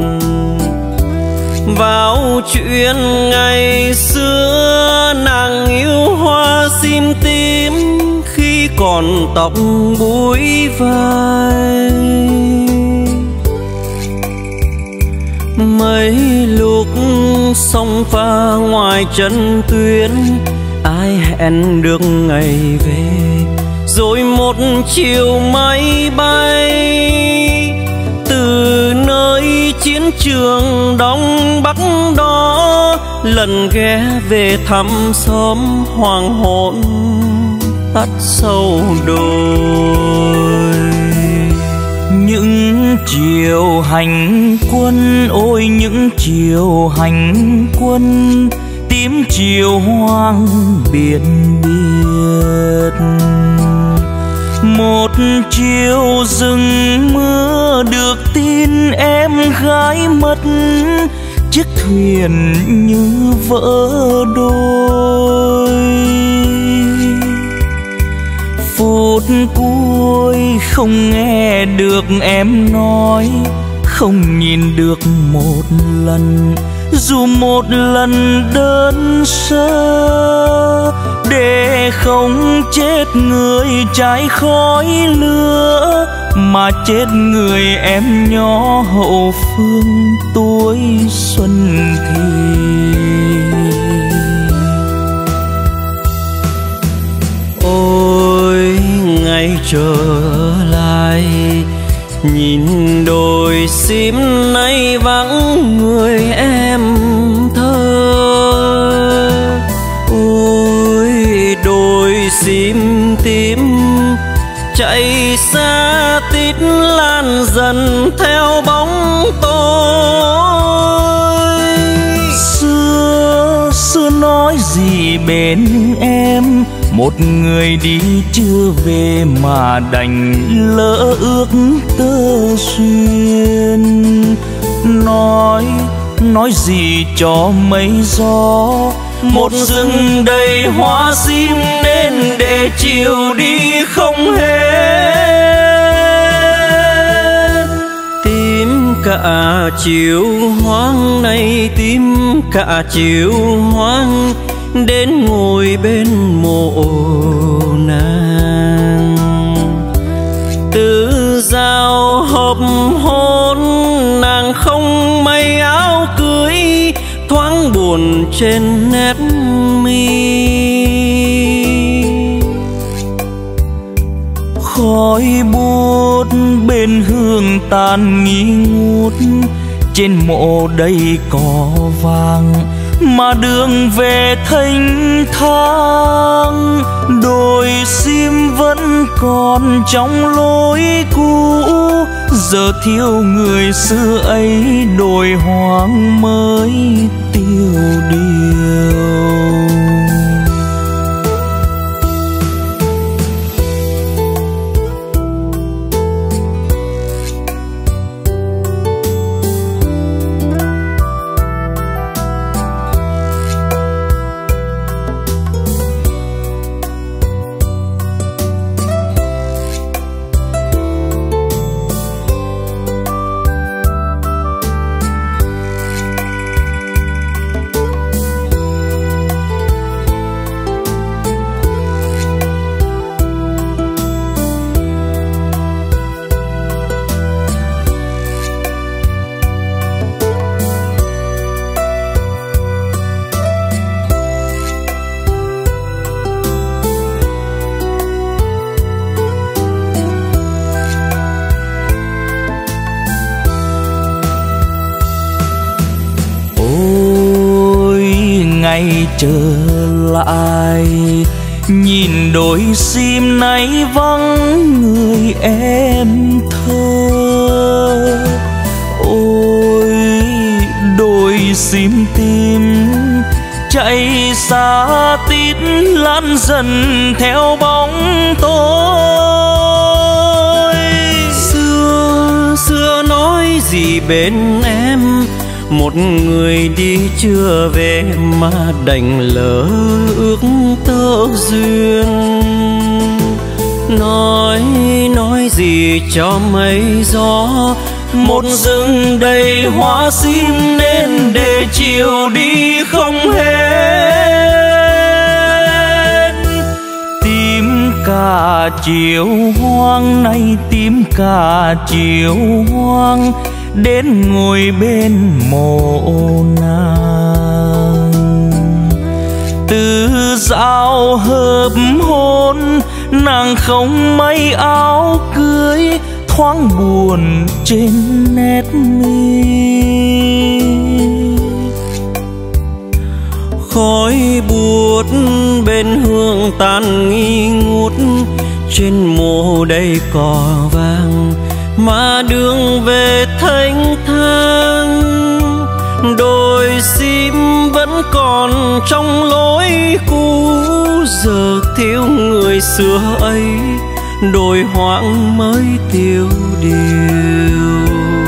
Vào chuyện ngày xưa nàng yêu hoa sim tím, khi còn tóc búi vai. Mấy lúc sông pha ngoài chân tuyến, ai hẹn được ngày về, rồi một chiều máy bay từ nơi chiến trường Đông Bắc đó, lần ghé về thăm xóm hoàng hôn tắt sâu đồi. Những chiều hành quân ôi những chiều hành quân, tím chiều hoang biển biệt. Một chiều rừng mưa được tin em gái mất, chiếc thuyền như vỡ đôi. Phút cuối không nghe được em nói, không nhìn được một lần, dù một lần đơn sơ, để không chết người trái khói lửa, mà chết người em nhỏ hậu phương tuổi xuân thì. Ôi ngày trở lại, nhìn đồi sim nay vắng người em thơ. Ôi đồi sim tím chạy xa tít lan dần theo bóng tôi. Xưa xưa nói gì bên em, một người đi chưa về mà đành lỡ ước tơ duyên. Nói nói gì cho mây gió, một rừng đầy hoa sim nên để chiều đi không hết. Tím cả chiều hoang này, tím cả chiều hoang, đến ngồi bên mộ nàng. Từ giao hợp hôn nàng không may áo cưới, thoáng buồn trên nét mi. Khói bút bên hương tàn nghi ngút, trên mộ đầy cỏ vàng mà đường về thênh thang. Đồi sim vẫn còn trong lối cũ, giờ thiếu người xưa ấy, đồi hoang mới tiêu điều.
ngày trở lại. Nhìn đôi sim nay vắng người em thơ. Ôi đôi sim tim chạy xa tít lăn dần theo bóng tối.
Xưa xưa nói gì bên em, một người đi chưa về mà đành lỡ ước tơ duyên. Nói nói gì cho mây gió, một rừng đầy hoa sim nên để chiều đi không hết.
Tím cả chiều hoang nay tím cả chiều hoang, đến ngồi bên mộ nàng. Từ dạo hợp hôn nàng không may áo cưới, thoáng buồn trên nét mi.
Khói buốt bên hương tàn nghi ngút, trên mộ đầy cỏ vàng mà đường về thanh thang. Đôi sim vẫn còn trong lối cũ, giờ thiếu người xưa ấy đồi hoang mới tiêu điều.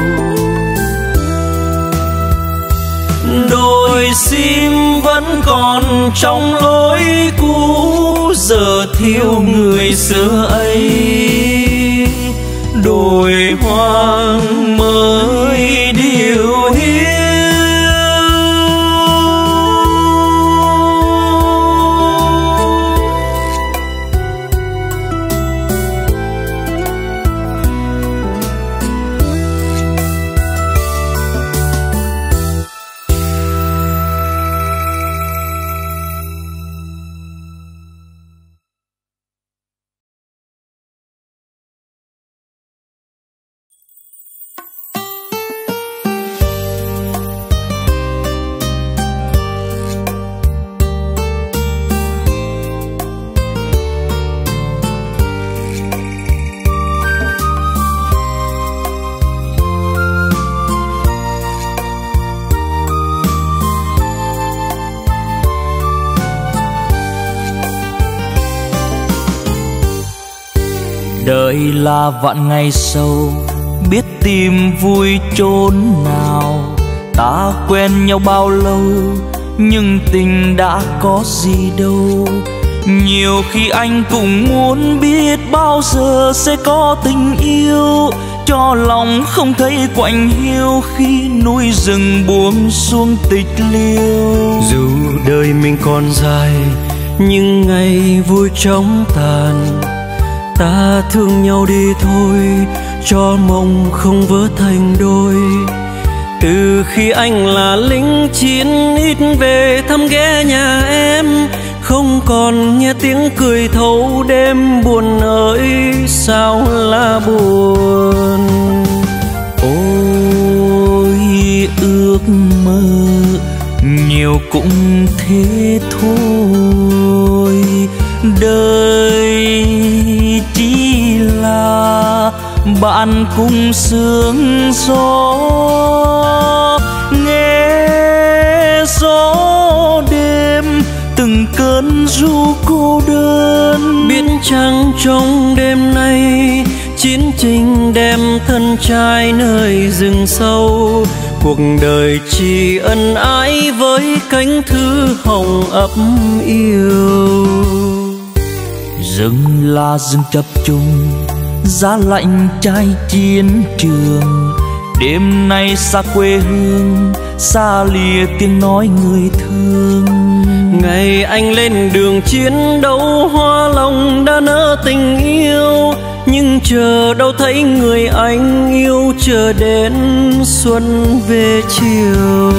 Đôi sim vẫn còn trong lối cũ, giờ thiếu người xưa ấy đồi hoang mới điều hiu. Đời là vạn ngày sâu, biết tìm vui chốn nào. Ta quen nhau bao lâu, nhưng tình đã có gì đâu. Nhiều khi anh cũng muốn biết bao giờ sẽ có tình yêu, cho lòng không thấy quạnh hiu khi núi rừng buông xuống tịch liêu.
Dù đời mình còn dài, nhưng ngày vui chóng tàn. Ta thương nhau đi thôi, cho mong không vỡ thành đôi. Từ khi anh là lính chiến, ít về thăm ghé nhà em, không còn nghe tiếng cười thấu đêm buồn ơi sao là buồn.
Ôi ước mơ nhiều cũng thế thôi, đời chỉ là bạn cùng sương gió. Nghe gió đêm từng cơn ru cô đơn,
biết chăng trong đêm nay chiến tranh đem thân trai nơi rừng sâu. Cuộc đời chỉ ân ái với cánh thư hồng ấp yêu.
Rừng là rừng chập trùng, giá lạnh trái chiến trường. Đêm nay xa quê hương, xa lìa tiếng nói người thương.
Ngày anh lên đường chiến đấu, hoa lòng đã nở tình yêu. Nhưng chờ đâu thấy người anh yêu, chờ đến xuân về chiều.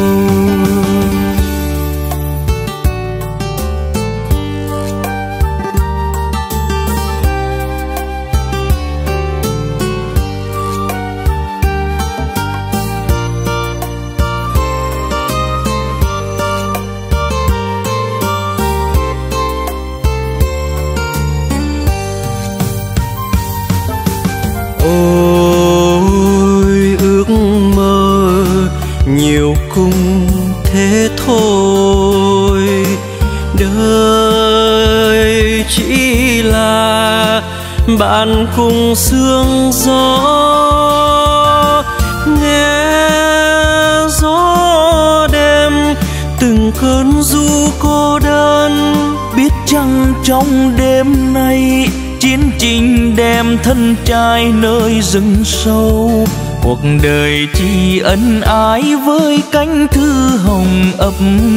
nhiều cung thế thôi. Đời chỉ là bạn cùng sương gió, nghe gió đêm từng cơn ru cô đơn.
Biết chăng trong đêm nay chiến tranh đem thân trai nơi rừng sâu, cuộc đời chỉ ân ái với cánh thư hồng ấp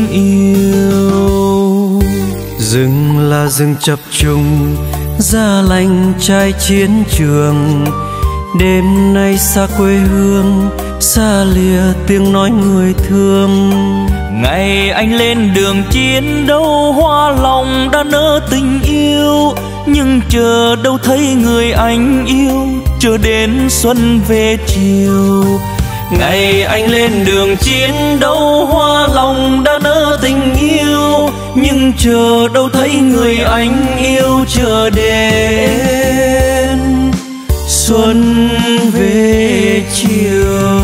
yêu.
Rừng là rừng chập trùng, giá lạnh trai chiến trường. Đêm nay xa quê hương, xa lìa tiếng nói người thương.
Ngày anh lên đường chiến đấu, hoa lòng đã nỡ tình yêu, nhưng chờ đâu thấy người anh yêu, chờ đến xuân về chiều.
Ngày anh lên đường chiến đấu, hoa lòng đã nỡ tình yêu, nhưng chờ đâu thấy người anh yêu, chờ đến xuân về chiều.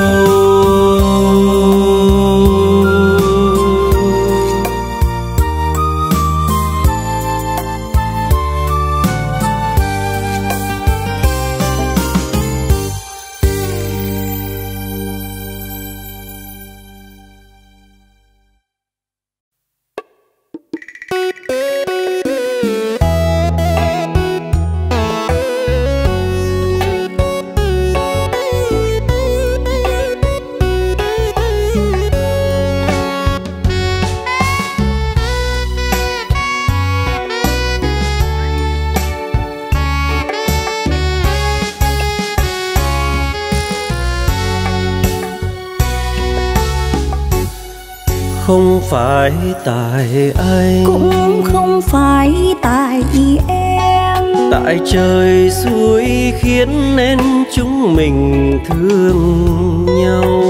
Không phải tại anh,
cũng không phải tại em,
tại trời xui khiến nên chúng mình thương nhau.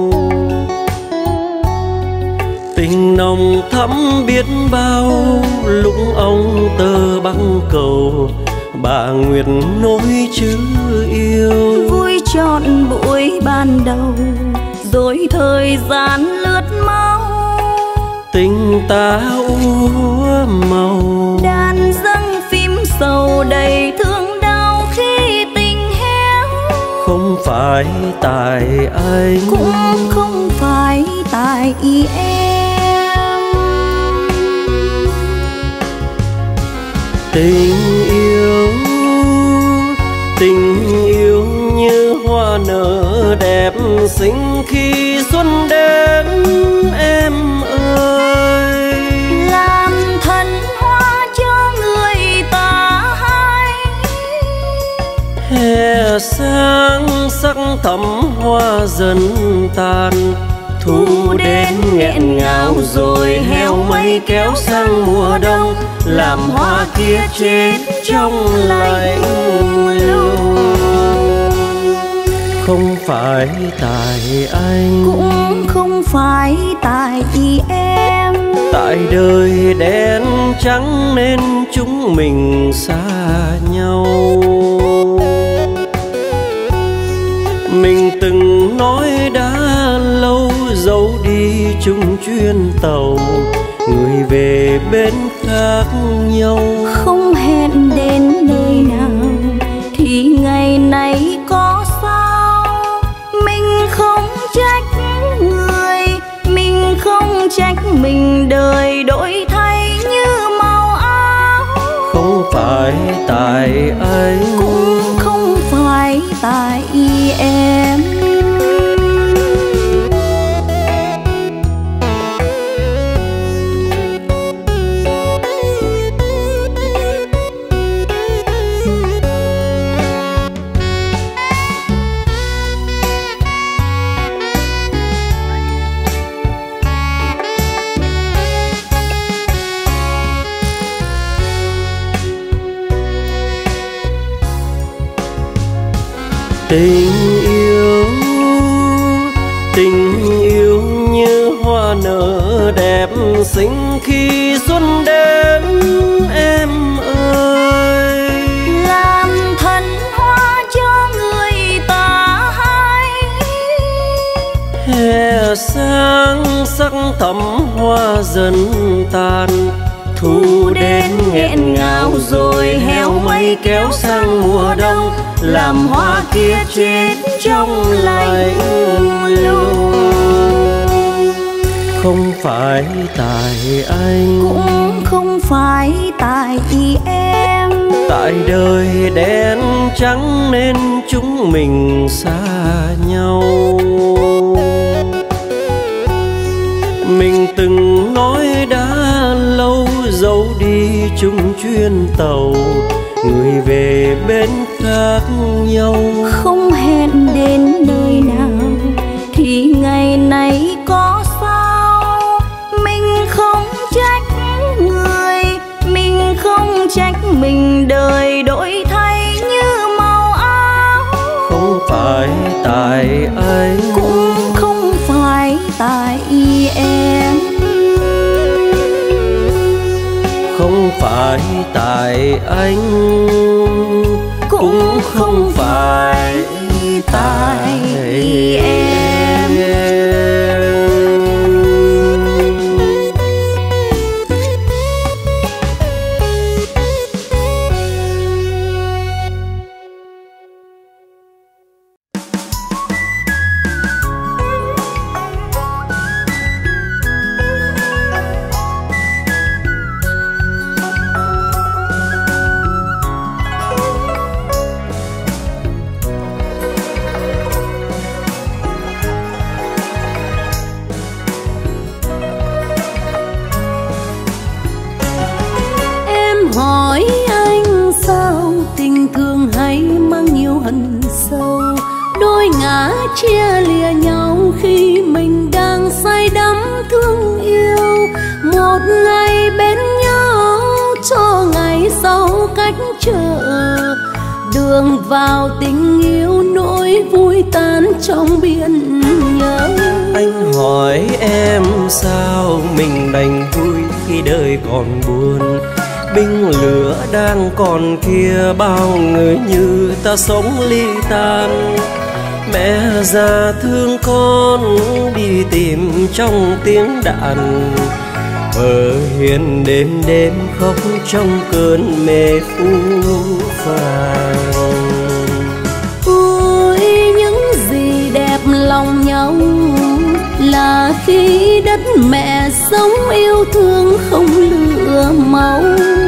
Tình nồng thắm biết bao, lúc ông tơ băng cầu, bà Nguyệt nối chữ yêu.
Vui trọn buổi ban đầu, rồi thời gian lướt mau.
Tình ta úa màu,
đàn dâng phím sầu đầy thương đau khi tình héo.
Không phải tại anh,
cũng không phải tại em.
Tình yêu, tình yêu như hoa nở đẹp xinh khi xuân đến em ơi.
Làm thân hoa cho người ta hay,
hè sáng sắc thắm hoa dần tàn. Thu đến nghẹn ngào rồi heo mây kéo sang mùa đông, làm hoa kia chết trong lạnh lùng. Không phải tại anh,
cũng không phải tại em,
tại đời đen trắng nên chúng mình xa nhau. Mình từng nói đã lâu dấu đi chung chuyến tàu, người về bên khác nhau.
Không hẹn đến nơi nào thì ngày này có sao. Mình không trách người, mình không trách mình, đời đổi thay như màu áo.
Không phải tại anh,
cũng không phải tại em.
Tình yêu, tình yêu như hoa nở đẹp xinh khi xuân đến em ơi.
Làm thân hoa cho người ta hay,
hè sáng sắc thắm hoa dần tàn. Thu đến nghẹn ngào rồi héo mây kéo sang mùa đông, làm hoa kia chết trong lạnh lùng. Không phải tại anh,
cũng không phải tại em,
tại đời đen trắng nên chúng mình xa nhau. Mình từng nói đã lâu dấu đi chung chuyến tàu, người về bên khác nhau.
Không hẹn đến nơi nào thì ngày này có sao. Mình không trách người, mình không trách mình, đời đổi thay như màu áo.
Không phải tại anh,
cũng không phải tại em,
không phải tại anh, cũng không phải tại em.
Hỏi anh sao tình thương hay mang nhiều hận sâu, đôi ngã chia lìa nhau khi mình đang say đắm thương yêu. Một ngày bên nhau cho ngày sau cách trở, đường vào tình yêu nỗi vui tan trong biển nhớ.
Anh hỏi em sao mình đành vui khi đời còn buồn, binh lửa đang còn kia bao người như ta sống ly tan. Mẹ già thương con đi tìm trong tiếng đạn, vợ hiền đêm đêm khóc trong cơn mê phũ phàng.
Ôi những gì đẹp lòng nhau là khi đất mẹ sống yêu thương không lửa máu.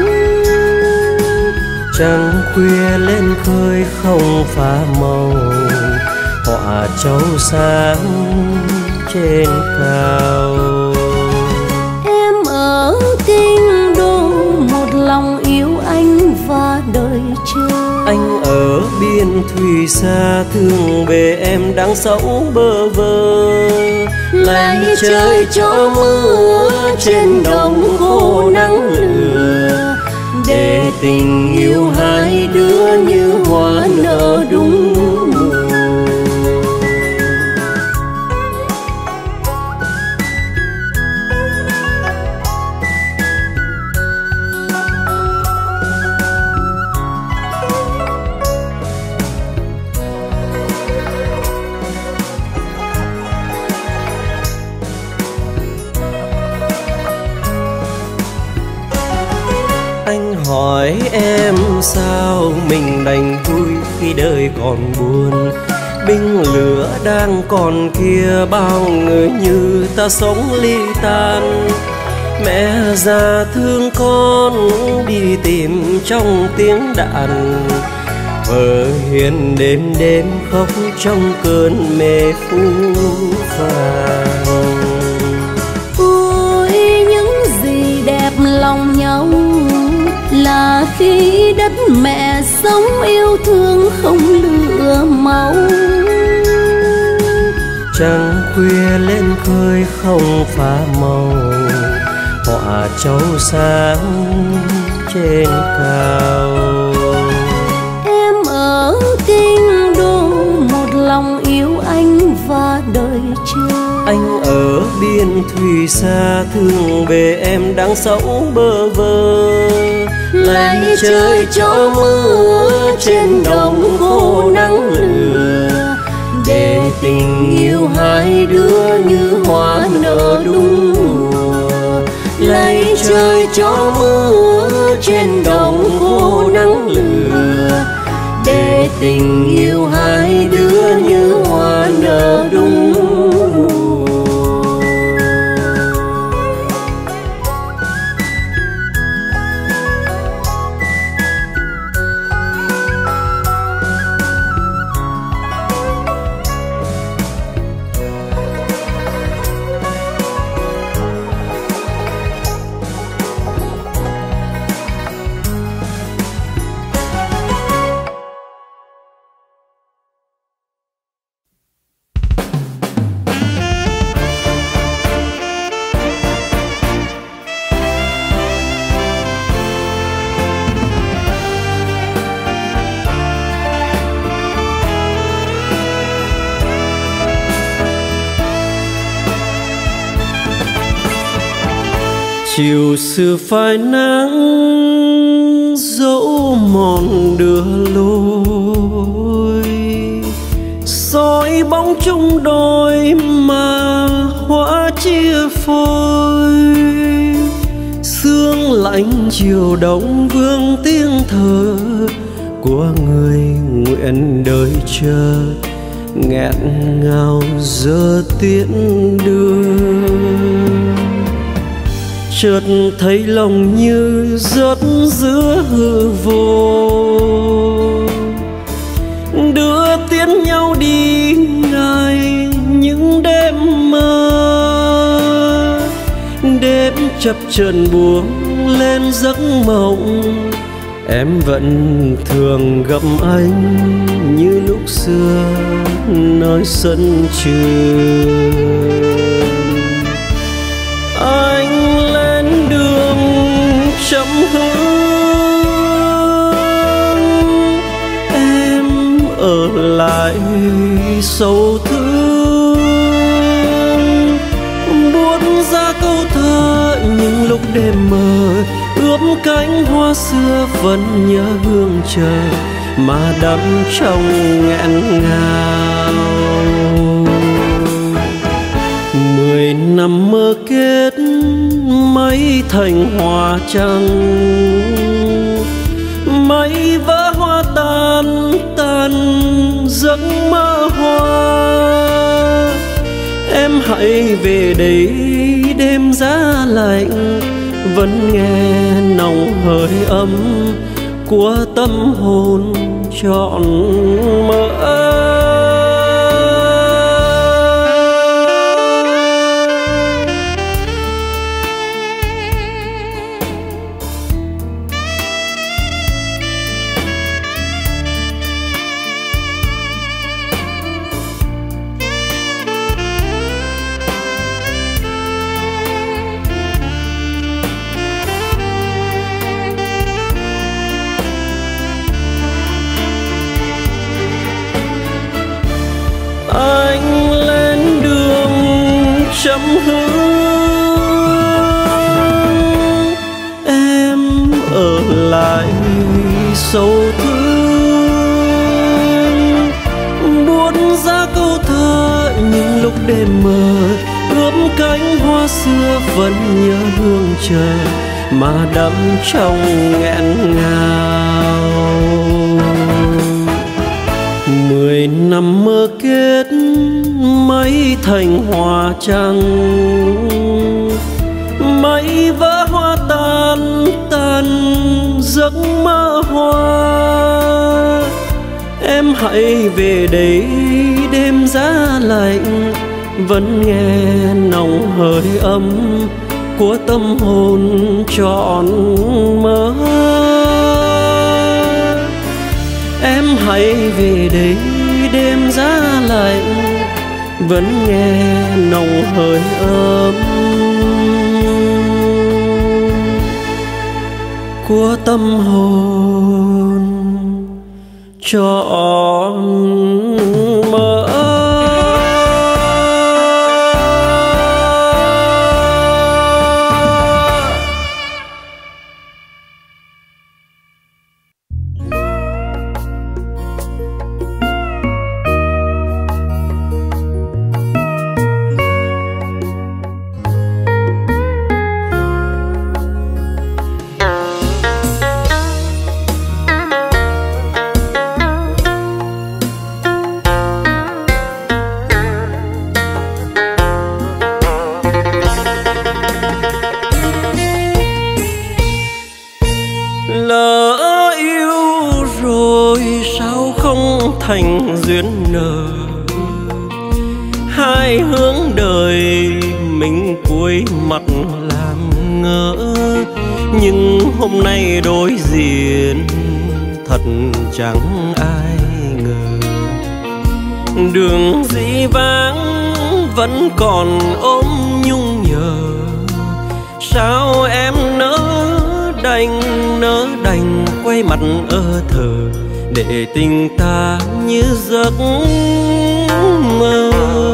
Trăng khuya lên khơi không phá màu, họa châu sáng trên cao.
Em ở kinh đô một lòng yêu anh và đời chờ.
Anh ở biên thùy xa thương về em đang sống bơ vơ.
Lại chơi cho mưa trên đồng khô nắng lửa,
để tình yêu hai đứa như hoa nở đúng mùa. Anh hỏi em sao mình đành vui khi đời còn buồn, binh lửa đang còn kia bao người như ta sống ly tan. Mẹ già thương con đi tìm trong tiếng đạn, vợ hiền đêm đêm khóc trong cơn mê phũ phàng.
Ôi những gì đẹp lòng nhau là khi đất mẹ sống yêu thương không lửa máu.
Trăng khuya lên khơi không phá màu, họa châu sáng trên cao.
Em ở kinh đô một lòng yêu anh và đời chờ.
Anh ở biên thùy xa thương về em đang sống bơ vơ.
Lại chơi cho mưa trên đồng khô nắng lửa,
để tình yêu hai đứa như hoa nở đúng mùa. Lạy trời cho mưa trên đồng khô nắng lửa, để tình yêu hai đứa như hoa nở đúng mùa. Chiều xưa phai nắng dẫu mòn đưa lối, soi bóng chung đôi mà hoa chia phôi. Sương lạnh chiều đông vương tiếng thở của người nguyện đợi chờ, nghẹn ngào giờ tiễn đưa. Chợt thấy lòng như rớt giữa hư vô, đưa tiến nhau đi ngày những đêm mơ. Đêm chập chờn buông lên giấc mộng, em vẫn thường gặp anh như lúc xưa nơi sân trường. Anh lên đường chậm hướng, em ở lại sâu thương. Buốt ra câu thơ những lúc đêm mơ, ướp cánh hoa xưa vẫn nhớ hương chờ mà đắm trong nghẹn ngào. Mười năm mơ kết mấy thành hoa trắng, mấy vỡ hoa tan tan giấc mơ hoa. Em hãy về đây đêm giá lạnh, vẫn nghe nồng hơi ấm của tâm hồn trọn mơ. Anh lên đường chậm hướng, em ở lại sâu thương. Buốt ra câu thơ những lúc đêm mơ, ướp cánh hoa xưa vẫn nhớ hương chờ mà đắm trong nghẹn ngào. Mười năm mơ kết mấy thành hoa trắng, mấy vỡ hoa tan tan giấc mơ hoa. Em hãy về đây đêm giá lạnh, vẫn nghe nồng hơi ấm của tâm hồn trọn mơ. Em hãy về đây đêm giá lạnh, vẫn nghe nồng hơi ấm của tâm hồn trọn mơ. thành duyên nợ. Hai hướng đời mình cúi mặt làm ngỡ, nhưng hôm nay đối diện thật chẳng ai ngờ. Đường dĩ vãng vẫn còn ôm nhung nhớ, sao em nỡ đành nỡ đành quay mặt ơ thờ, để tình ta như giấc mơ.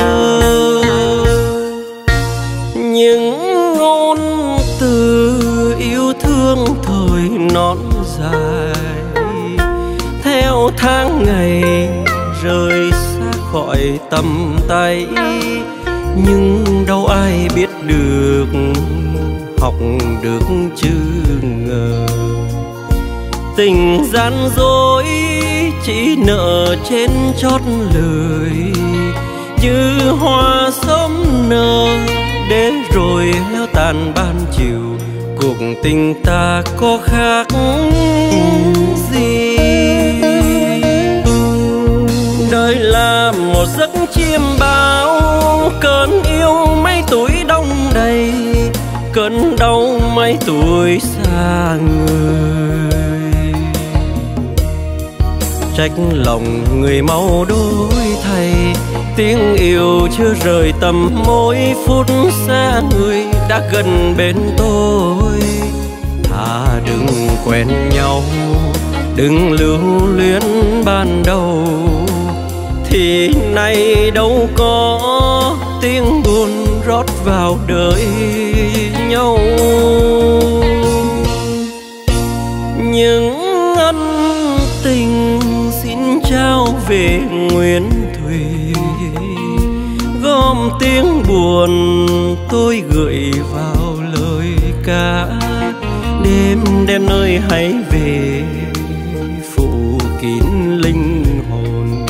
Những ngôn từ yêu thương thời non dài, theo tháng ngày rời xa khỏi tầm tay, nhưng đâu ai biết được, học được chứ ngờ. Tình gian dối chỉ nợ trên chót lời, như hoa sớm nở để rồi héo tàn ban chiều. Cuộc tình ta có khác gì? Đời là một giấc chiêm bao, cơn yêu mấy tuổi đông đầy, cơn đau mấy tuổi xa người. Trách lòng người mau đổi thay, tiếng yêu chưa rời tầm mỗi phút xa người đã gần bên tôi. Thà đừng quen nhau, đừng lưu luyến ban đầu, thì nay đâu có tiếng buồn rót vào đời nhau. Những ân tình xin trao về nguyên thủy, gom tiếng buồn tôi gửi vào lời ca. Đêm đen ơi hãy về, phủ kín linh hồn,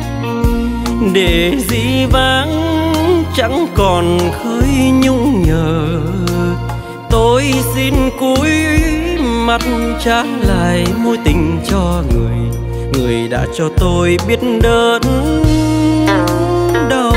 để dĩ vãng chẳng còn khơi nhung nhớ. Tôi xin cúi mặt trả lại mối tình cho người, người đã cho tôi biết đớn đau.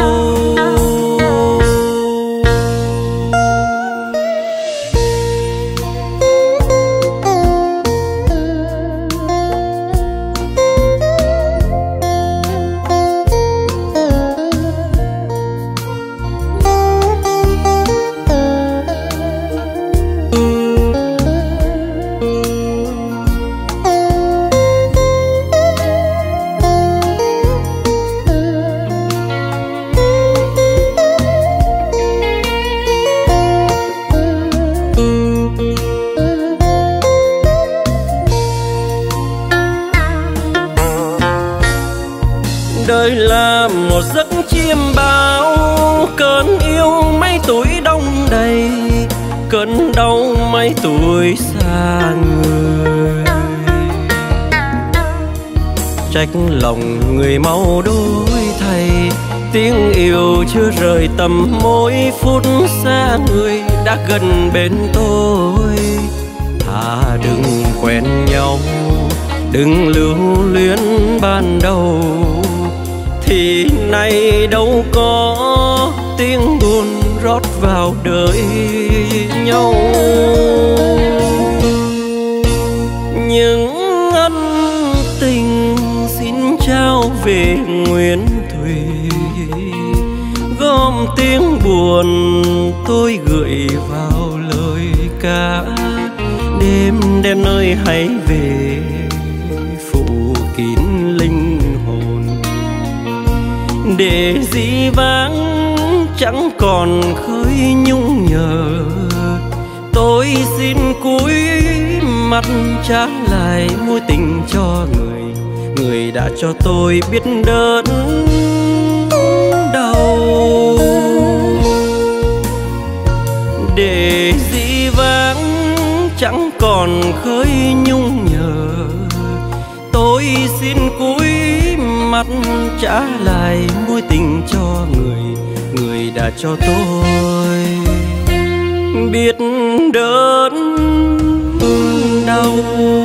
Đời là một giấc chiêm bao, cơn yêu mấy tuổi đông đầy, cơn đau mấy tuổi xa người. Trách lòng người mau đổi thay, tiếng yêu chưa rời tầm mỗi phút xa người đã gần bên tôi. Thà đừng quen nhau, đừng lưu luyến ban đầu, thì nay đâu có tiếng buồn rót vào đời nhau. Những ân tình xin trao về nguyên thủy, gom tiếng buồn tôi gửi vào lời ca. Đêm đen ơi hãy về, phủ kín linh hồn, để dĩ vãng chẳng còn khơi nhung nhớ. Tôi xin cúi mặt trả lại mối tình cho người, người đã cho tôi biết đớn đau. Để dĩ vãng chẳng còn khơi nhung nhớ, tôi xin cúi mặt trả lại mối tình cho người, người đã cho tôi biết đớn đau.